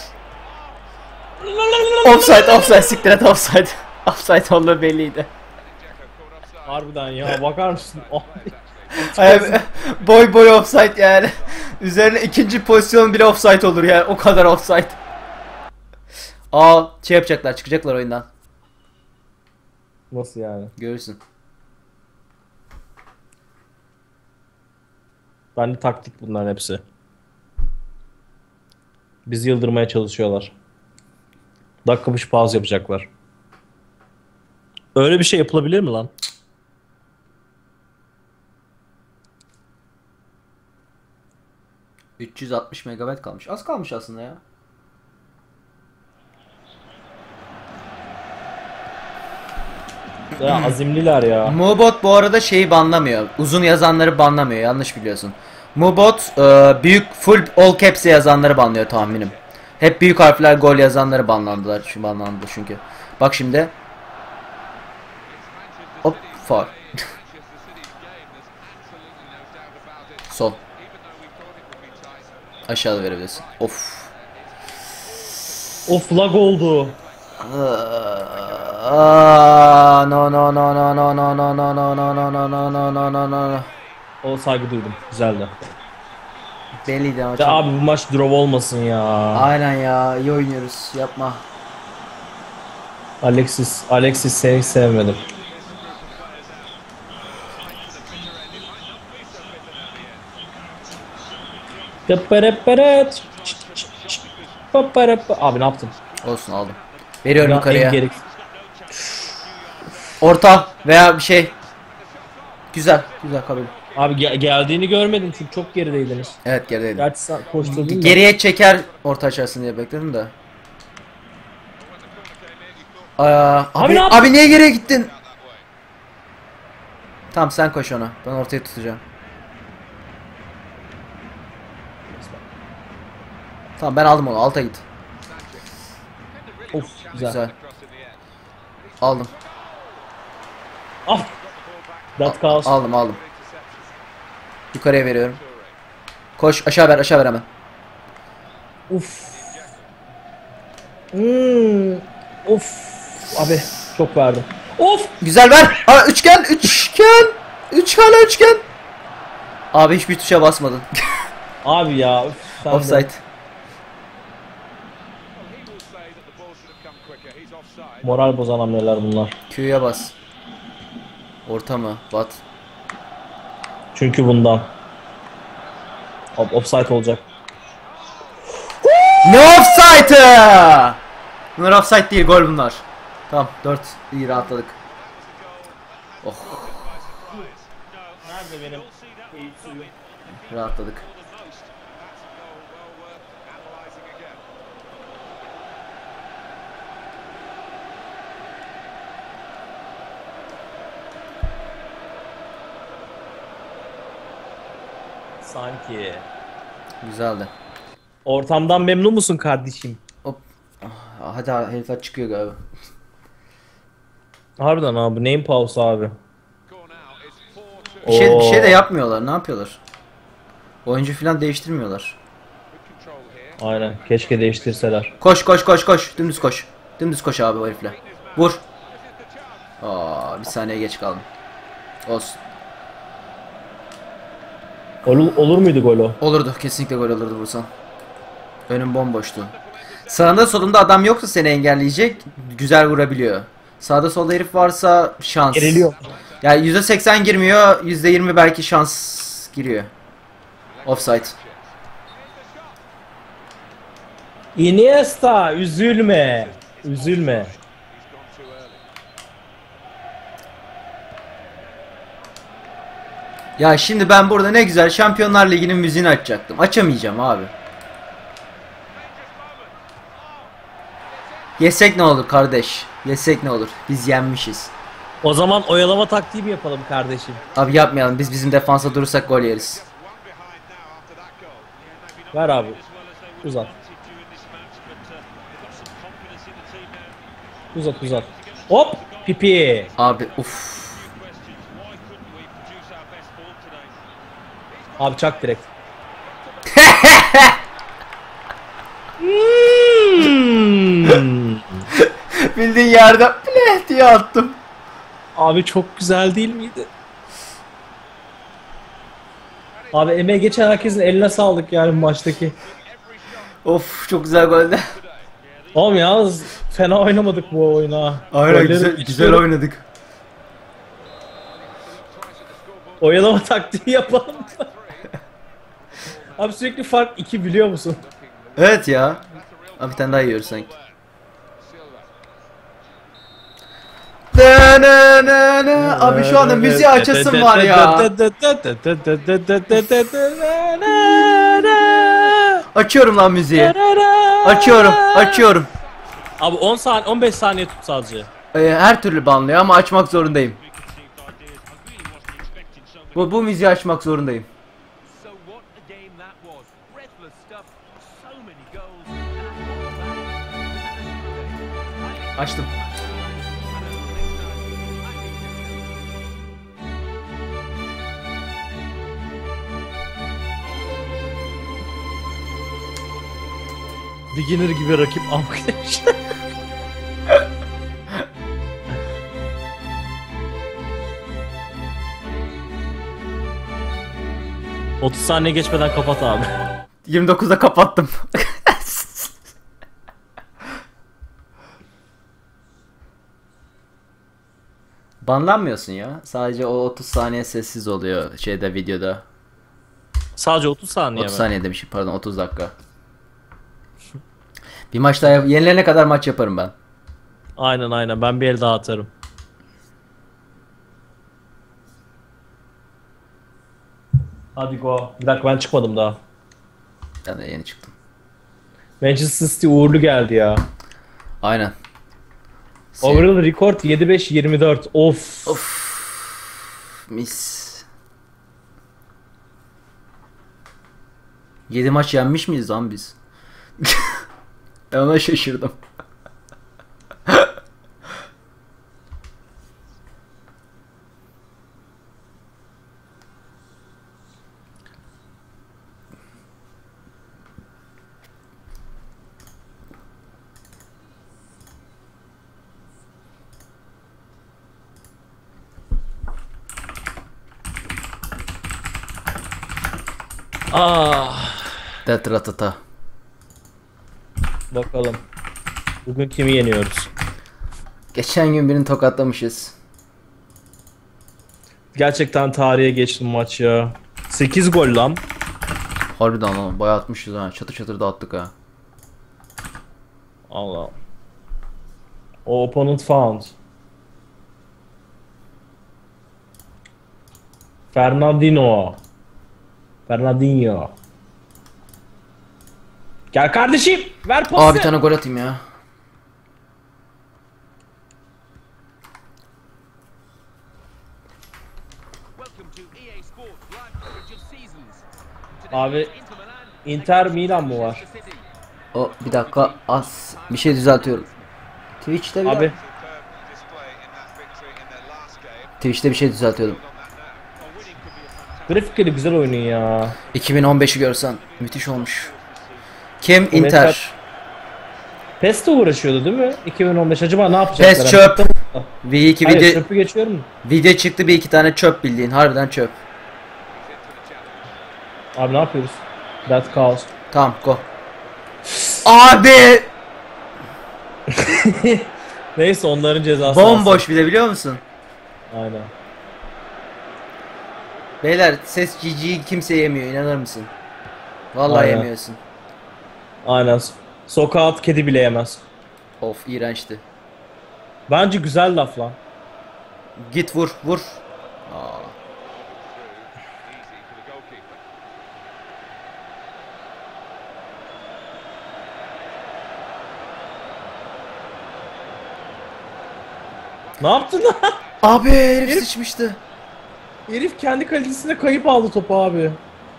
Offside, siktir et, offside. Offside olduğu belliydi. Harbiden ya, bakar mısın? Hayır, boy offside yani. Üzerine ikinci pozisyon bile offside olur yani, o kadar offside. Aa, şey yapacaklar, çıkacaklar oyundan. Nasıl yani? Görürsün. Bende taktik bunların hepsi. Bizi yıldırmaya çalışıyorlar. Dakika başı pause yapacaklar. Öyle bir şey yapılabilir mi lan? ...360 MB kalmış. Az kalmış aslında ya. Ya azimliler ya. Mubot bu arada şeyi banlamıyor. Uzun yazanları banlamıyor. Yanlış biliyorsun. Mubot büyük full all caps yazanları banlıyor tahminim. Hep büyük harfler gol yazanları banlandılar. Banlandı çünkü. Bak şimdi. Hop, faul. Sol. Aşağıda verebilirsin. Of. Of, lag oldu. No no no no no no no no no no no no no no no no no. O saygı duydum. Güzeldi. Belliydi ama. Ya abi bu maç draw olmasın ya. Aynen ya, iyi oynuyoruz. Yapma. Alexis seni hiç sevmedim. Abi ne yaptın? Olsun, aldım. Veriyorum Ya, yukarıya. en Orta veya bir şey. Güzel, güzel kabul. Abi geldiğini görmedim çünkü çok gerideydiniz. Evet, gerideydim. Gerçi sen koşturdun da. Geriye çeker, orta açarsın diye bekledim de. Abi ne Abi niye geriye gittin? Tamam, sen koş ona. Ben ortaya tutacağım. Tamam, ben aldım onu. Alta git. Of, güzel. Güzel. Aldım. Ah. That chaos. Aldım. Yukarıya veriyorum. Koş, aşağı ver hemen. Uf. Of. Abi çok verdim. Of. Güzel, ver. Üçgen. Üçgen. Abi hiçbir tuşa basmadın. Abi ya. Sen Offside. Moral bozan hamleler bunlar. Q'ya bas. Orta mı? Bat. Çünkü bundan. Offside olacak. Ne offside'ı? Bunlar offside değil, gol bunlar. Tamam, 4 iyi, rahatladık. Oh, Nerede benim suyum? rahatladık. Sanki. Güzeldi. Ortamdan memnun musun kardeşim? Hop. Hadi herifler çıkıyor galiba. Harbiden abi, neyin pause abi? Bir şey de yapmıyorlar. Ne yapıyorlar? Oyuncu falan değiştirmiyorlar. Aynen, keşke değiştirseler. Koş. Dümdüz koş. Dümdüz koş abi o herifle. Vur. Bir saniye geç kaldım. Olsun. Olur muydu gol o? Olurdu. Kesinlikle gol olurdu vursan. Önüm bomboştu. Sağında solunda adam yoksa seni engelleyecek. Güzel vurabiliyor. Sağda solda herif varsa şans. Geriliyor. Yani %80 girmiyor. %20 belki şans Giriyor. Offside. Iniesta üzülme. Üzülme. Ya şimdi ben burada ne güzel Şampiyonlar Ligi'nin müziğini açacaktım. Açamayacağım abi. Yesek ne olur kardeş? Yesek ne olur? Biz yenmişiz. O zaman oyalama taktiği mi yapalım kardeşim? Abi yapmayalım. Biz bizim defansa durursak gol yeriz. Ver abi. Uzat. Uzat uzat. Hop! Pipi. Abi uff. Abi çak direkt. Bildiğin yerden pleh diye attım. Abi çok güzel değil miydi? Abi emeği geçen herkesin eline sağlık yani maçtaki. Of çok güzel goldü. Oğlum yalnız fena oynamadık bu oyuna. Aynen Golleri güzel, güzel içiyorum. oynadık. Oyalama taktiği yapalım. Abi sürekli fark 2 biliyor musun? Evet ya. Abi bir tane daha yiyoruz sanki. Abi şu anda müziği açasım var ya. Açıyorum lan müziği. Açıyorum. Abi 10 saniye 15 saniye tut sadece. Her türlü banlıyor ama açmak zorundayım. Bu müziği açmak zorundayım. Açtım. Beginner gibi rakip almak demiş. ...30 saniye geçmeden kapat abi. 29'da kapattım. Banlanmıyorsun ya. Sadece o 30 saniye sessiz oluyor şeyde videoda. Sadece 30 saniye 30 mi? saniye demişim pardon 30 dakika. Bir maç daha yenilene kadar maç yaparım ben. Aynen ben bir el daha atarım. Hadi go. Bir dakika ben çıkmadım daha. Ben de yeni çıktım. Manchester City uğurlu geldi ya. Aynen. Overall record 7-5-24. Of. Mis. 7 maç yenmiş miyiz lan biz? Ben ona şaşırdım. Tetratata. Bakalım. Bugün kimi yeniyoruz? Geçen gün birini tokatlamışız. Gerçekten tarihe geçti maç ya. 8 gol lan. Harbiden lan bayağı atmışız ha. Çatır çatır dağıttık ha. Allah. O opponent found. Fernandinho. Gel kardeşim. Ver pası. Aa bir tane gol atayım ya. Abi Inter Milan mı var? O bir dakika az bir şey düzeltiyorum. Twitch'te bir Abi Twitch'te bir şey düzeltiyordum. grafikleri güzel oyunun ya. 2015'i görsen müthiş olmuş. Kim? Mesela- Inter. PES'le uğraşıyordu değil mi? 2015 acaba ne yapacaklar? PES çöp. V2 Hayır video, çöpü geçiyorum. video çıktı bir iki tane çöp bildiğin. Harbiden çöp. Abi ne yapıyoruz? That chaos. Tamam go. Abi Neyse onların cezası. bomboş bir de biliyor musun? Aynen. Beyler ses GG'yi kimse yemiyor, inanır mısın? Vallahi Aynen. yemiyorsun. Aynen. Sokağa at kedi bile yemez. Of, iğrençti. Bence güzel laf lan. Git vur vur. Aa. Ne yaptın lan? Abi herif Herif- sıçmıştı. Herif kendi kalitesine kayıp aldı topu abi.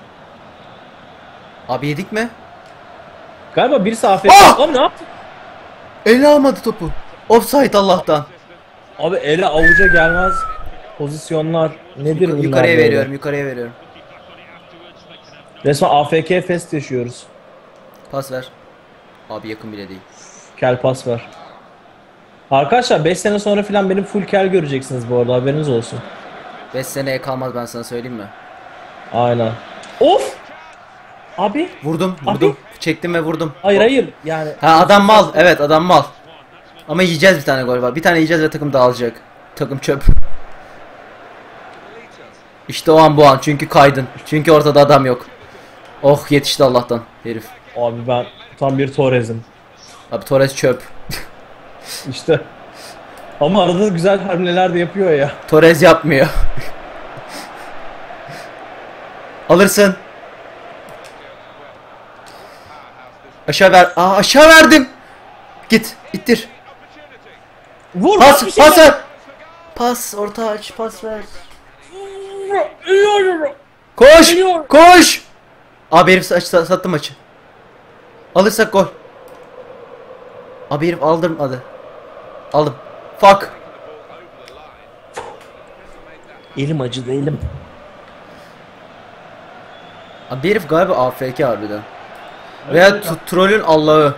Abi yedik mi? Galiba birisi AFK. Ah! Lan ne yaptın? Eline almadı topu. Offside Allah'tan. Abi ele avuca gelmez pozisyonlar nedir bunlar Yukarıya böyle? veriyorum, yukarıya veriyorum. Resmen AFK fest yaşıyoruz. Pas ver. Abi yakın bile değil. Kel pas ver. Arkadaşlar 5 sene sonra falan benim full kel göreceksiniz bu arada, haberiniz olsun. 5 seneye kalmaz, ben sana söyleyeyim mi? Aynen. Of! Abi. Vurdum, Abi. vurdum. Çektim ve vurdum. Hayır yani. Ha, adam mal. Evet, adam mal. Ama yiyeceğiz bir tane gol var. Bir tane yiyeceğiz ve takım dağılacak. Takım çöp. İşte o an bu an. Çünkü kaydın. Çünkü ortada adam yok. Oh, yetişti Allah'tan herif. Abi ben tam bir Torres'im. Abi Torres çöp. İşte. Ama arada güzel hamleler de yapıyor ya. Torres yapmıyor. Alırsın. Aşağı ver. Aa, aşağı verdim. Git. İttir. Vur Pas. bak bir şey Pas yap. ver. Pas. Orta aç. Pas ver. Ölüyorum. Koş. Geliyor. Koş. Abi herif sattı maçı. Alırsak gol. Abi herif aldırmadı. Aldım. Fuck. Elim acıdı elim. Abi herif galiba AFK harbiden. Veya trollün Allah'ı.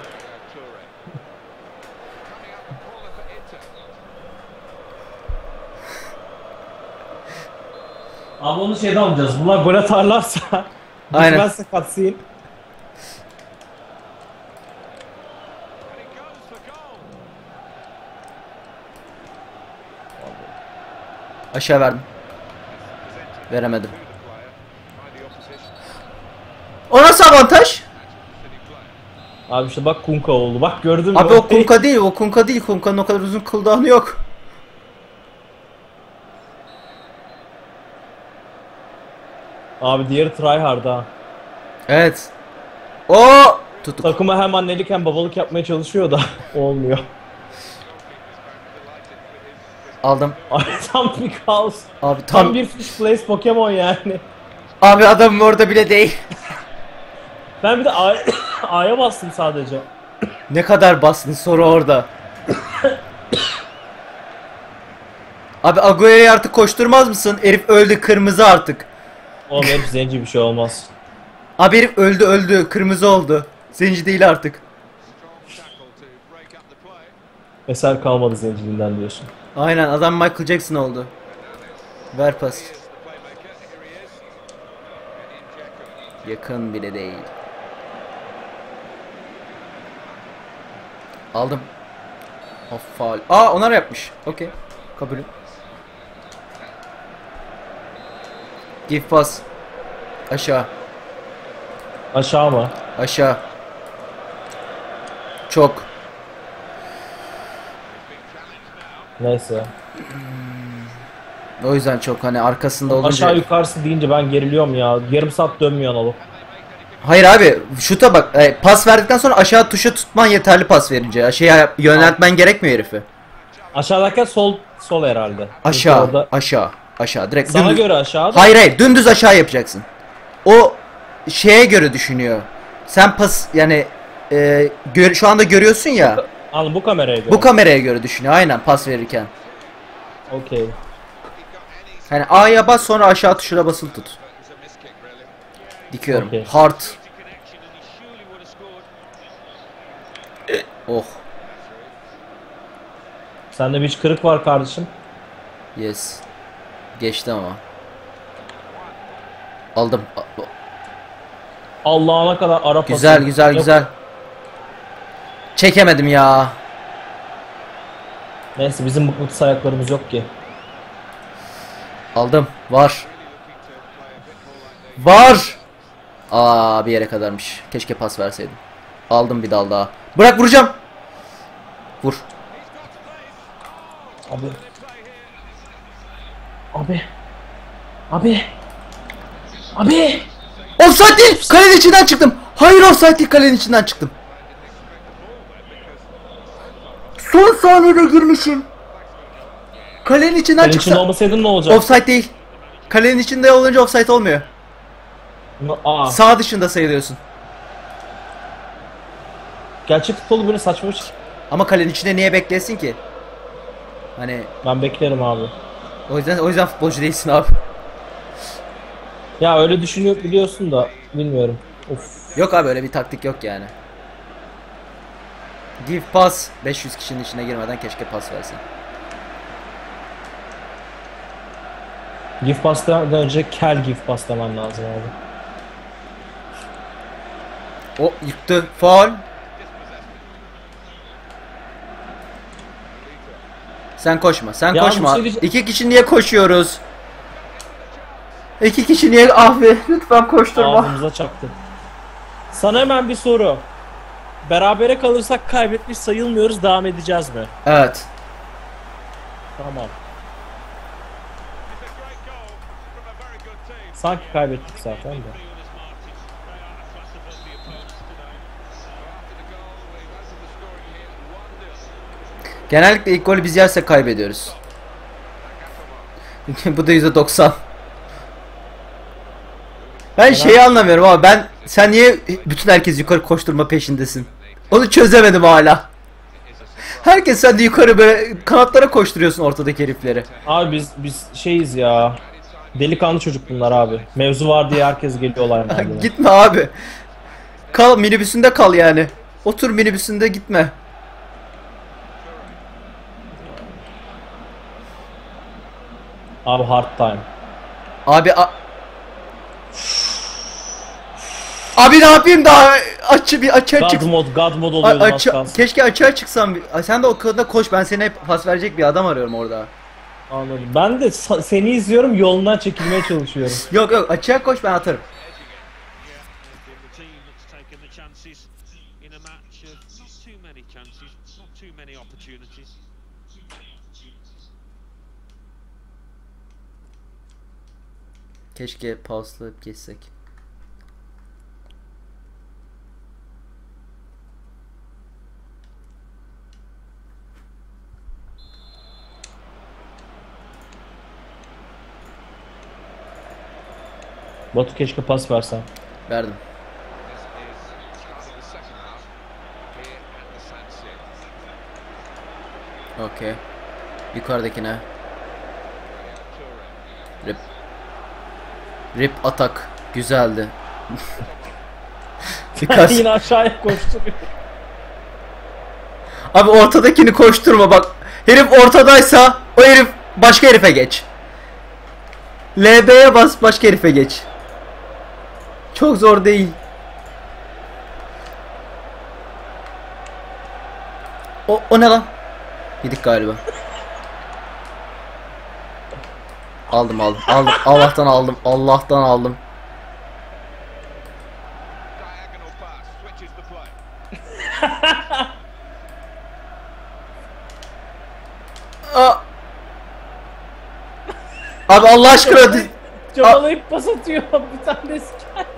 Abi onu şeyden alacağız. Bunlar gol atarlarsa. Aynen. Bitmezse cutscene. Aşağı verdim. Veremedim. O nasıl avantaj? Abi işte bak Kunka oldu. Bak gördün mü? Abi o Kunka değil, o Kunka değil. Kunka'nın o kadar uzun cooldown'u yok. Abi diğeri tryhard ha. Evet. O tutuk. Takıma hem annelik hem babalık yapmaya çalışıyor da olmuyor. Aldım. Ay tam bir kaos. Abi Tam bir fish place Pokemon yani. Abi adamım orada bile değil. Ben bir de A'ya bastım sadece. Ne kadar bastın soru orada. Abi Agüero'yu artık koşturmaz mısın? Herif öldü, kırmızı artık. Oğlum herif zenci, bir şey olmaz. Abi herif öldü, kırmızı oldu. Zenci değil artık. Eser kalmadı zenciliğinden diyorsun. Aynen, adam Michael Jackson oldu. Ver pas. Yakın bile değil. Aldım. Of, faul. Aa, onlar yapmış. Okey. Kabul. Give pass. Aşağı. Aşağı mı? Aşağı. Çok. Neyse. O yüzden çok, hani arkasında olunca. Aşağı yukarısı deyince ben geriliyorum ya. Yarım saat dönmüyor analog. Hayır abi, şuta bak. Pas verdikten sonra aşağı tuşa tutman yeterli, pas verince. Yöneltmen gerekmiyor herifi. Aşağıdaki sol herhalde. Çünkü Aşağı, orada- aşağı. Direkt Sana dümdüz. göre aşağıda. Hayır, dümdüz aşağı yapacaksın. O şeye göre düşünüyor. Sen pas yani şu anda görüyorsun ya. Anladım, bu kameraya göre. Bu kameraya göre düşünüyor aynen, pas verirken. Okey. Hani A'ya bas, sonra aşağı tuşuna basılı tut. Dikiyorum. Okey. Hard. Oh. Sende bir iç kırık var kardeşim. Yes. Geçti ama. Aldım. Allah'ına kadar ara pası. Güzel, güzel, Yok. güzel. Çekemedim ya. Neyse bizim mıknatıs ayaklarımız yok ki. Aldım. Var. Var. Aa, bir yere kadarmış. Keşke pas verseydim. Aldım bir dal daha. Bırak, vuracağım. Vur. Abi. Abi. Abi. Abi. Offside değil. Kalenin içinden çıktım. Hayır, offside değil, kalenin içinden çıktım. Son saniyede girmişim. Kalenin içinden Senin için çıksa olmasaydın ne olacak? offside değil. Kalenin içinde olunca offside olmuyor. Aa. Sağ dışında sayılıyorsun. Gerçek futbolu böyle saçma bir şey. Ama kalenin içinde niye beklesin ki? Hani Ben beklerim abi. o yüzden futbolcu değilsin abi. Ya öyle düşünüyor biliyorsun da bilmiyorum. Of. Yok abi, öyle bir taktik yok yani. Give pass. 500 kişinin içine girmeden keşke pas versin. Give pass'tan önce kel give pass demen lazım abi. O yıktı. Faul. Sen koşma. Sen Ya koşma. bir şey diyeceğim. 2 kişi niye koşuyoruz? 2 kişi niye? Abi lütfen koşturma. Ağzımıza çaktı. Sana hemen bir soru. Berabere kalırsak kaybetmiş sayılmıyoruz, devam edeceğiz mi? Evet. Tamam. Sanki kaybettik zaten de. Genellikle ilk golü biz yersek kaybediyoruz. Bu da %90. Ben şeyi anlamıyorum ama sen niye bütün herkes yukarı koşturma peşindesin? Onu çözemedim hala. Herkes, sen de yukarı böyle kanatlara koşturuyorsun ortadaki herifleri. Abi biz şeyiz ya. Delikanlı çocuk bunlar abi. Mevzu var diye herkes geliyorlar mahalleye. Gitme abi. Kal, minibüsünde kal yani. Otur minibüsünde, gitme. Abi hard time. Abi abi ne yapayım daha, açığa çık. God mod oluyordu az kalsın. Keşke açığa çıksam. Sen de o kadar koş, ben seni hep pas verecek bir adam arıyorum orada. Anladım. Ben de seni izliyorum, yolundan çekilmeye çalışıyorum. Yok açığa koş, ben atarım. Keşke pause'layıp geçsek. Batu keşke pas versen. Verdim. Okey. Yukarıdakine. Rip atak. Güzeldi. Birkaç... Yine aşağıya koşturuyor. Abi ortadakini koşturma bak. Herif ortadaysa o herif başka herife geç. LB'ye bas, başka herife geç. Çok zor değil. O ne lan? Yedik galiba. Aldım. Allah'tan aldım. Abi Allah aşkına Çabalayıp pas atıyor bir tanesi.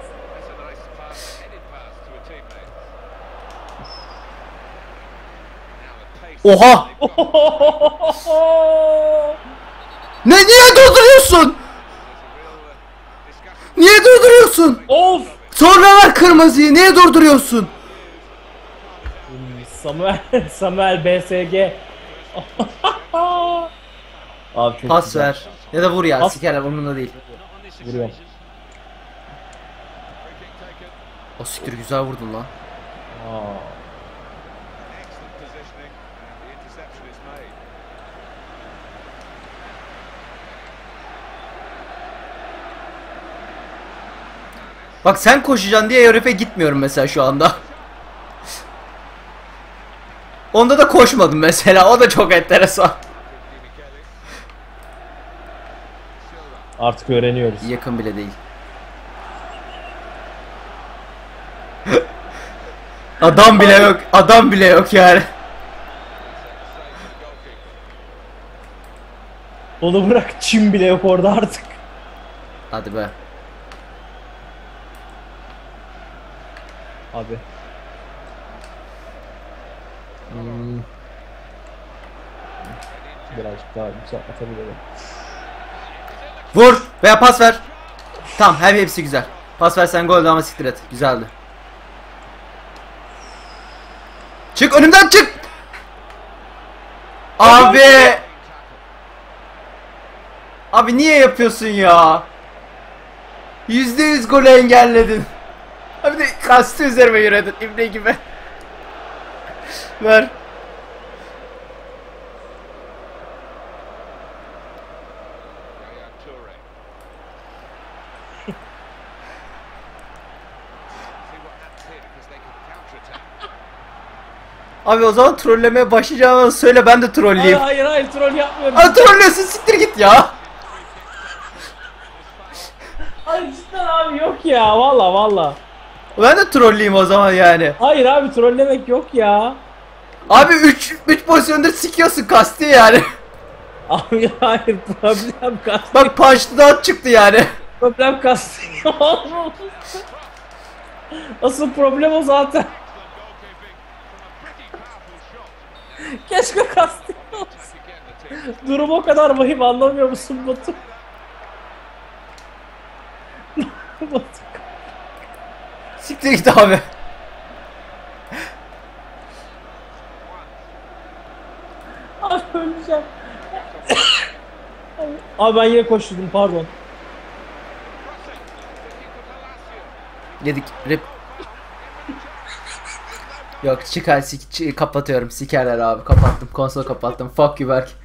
Oha! Niye durduruyorsun? Niye durduruyorsun? Of! Sonra ver kırmızıyı. Niye durduruyorsun? Samuel BSG. Abi çok Pas güzel. ver. Ya da vur ya. Pas. Sikerler, umurumda değil. Vuruyorum. O siktir, güzel vurdun lan. Aa. Bak sen koşacaksın diye herife gitmiyorum mesela şu anda. Onda da koşmadım mesela. O da çok enteresan. Artık öğreniyoruz. Yakın bile değil. Adam bile yok. Adam bile yok yani. Onu bırak, çim bile yok orada artık. Hadi be. Abi. Birazcık daha güzel atabilirim. Vur veya pas ver. Tamam, hepsi güzel. Pas versen gol ama siktir et. Güzeldi. Çık önümden, çık. Abi. Abi niye yapıyorsun ya? %100 golü engelledin. Abi de kastı üzerime yürüdün İbne gibi. Ver. Abi o zaman trollemeye başlayacağını söyle, ben de trolleyeyim. Hayır troll yapmıyorum. Abi trollüyorsun, siktir git ya. Hayır cidden abi, yok ya, valla. Ben de trolleyeyim o zaman yani. Hayır abi, trollemek yok ya. Abi 3 pozisyonda sikiyorsun kasti yani. Abi hayır, problem kastı. Bak punch'tan çıktı yani. Problem kastı. Asıl problem o zaten. Keşke kastı olsun. Durum o kadar vahim, anlamıyor musun Batu? Batu. Siktir git abi. Abi öleceğim. Abi ben yine koşturdum, pardon. Yedik rip. Yok çıkar kapatıyorum, sikerler abi, kapattım, konsolu kapattım, fuck you Berk.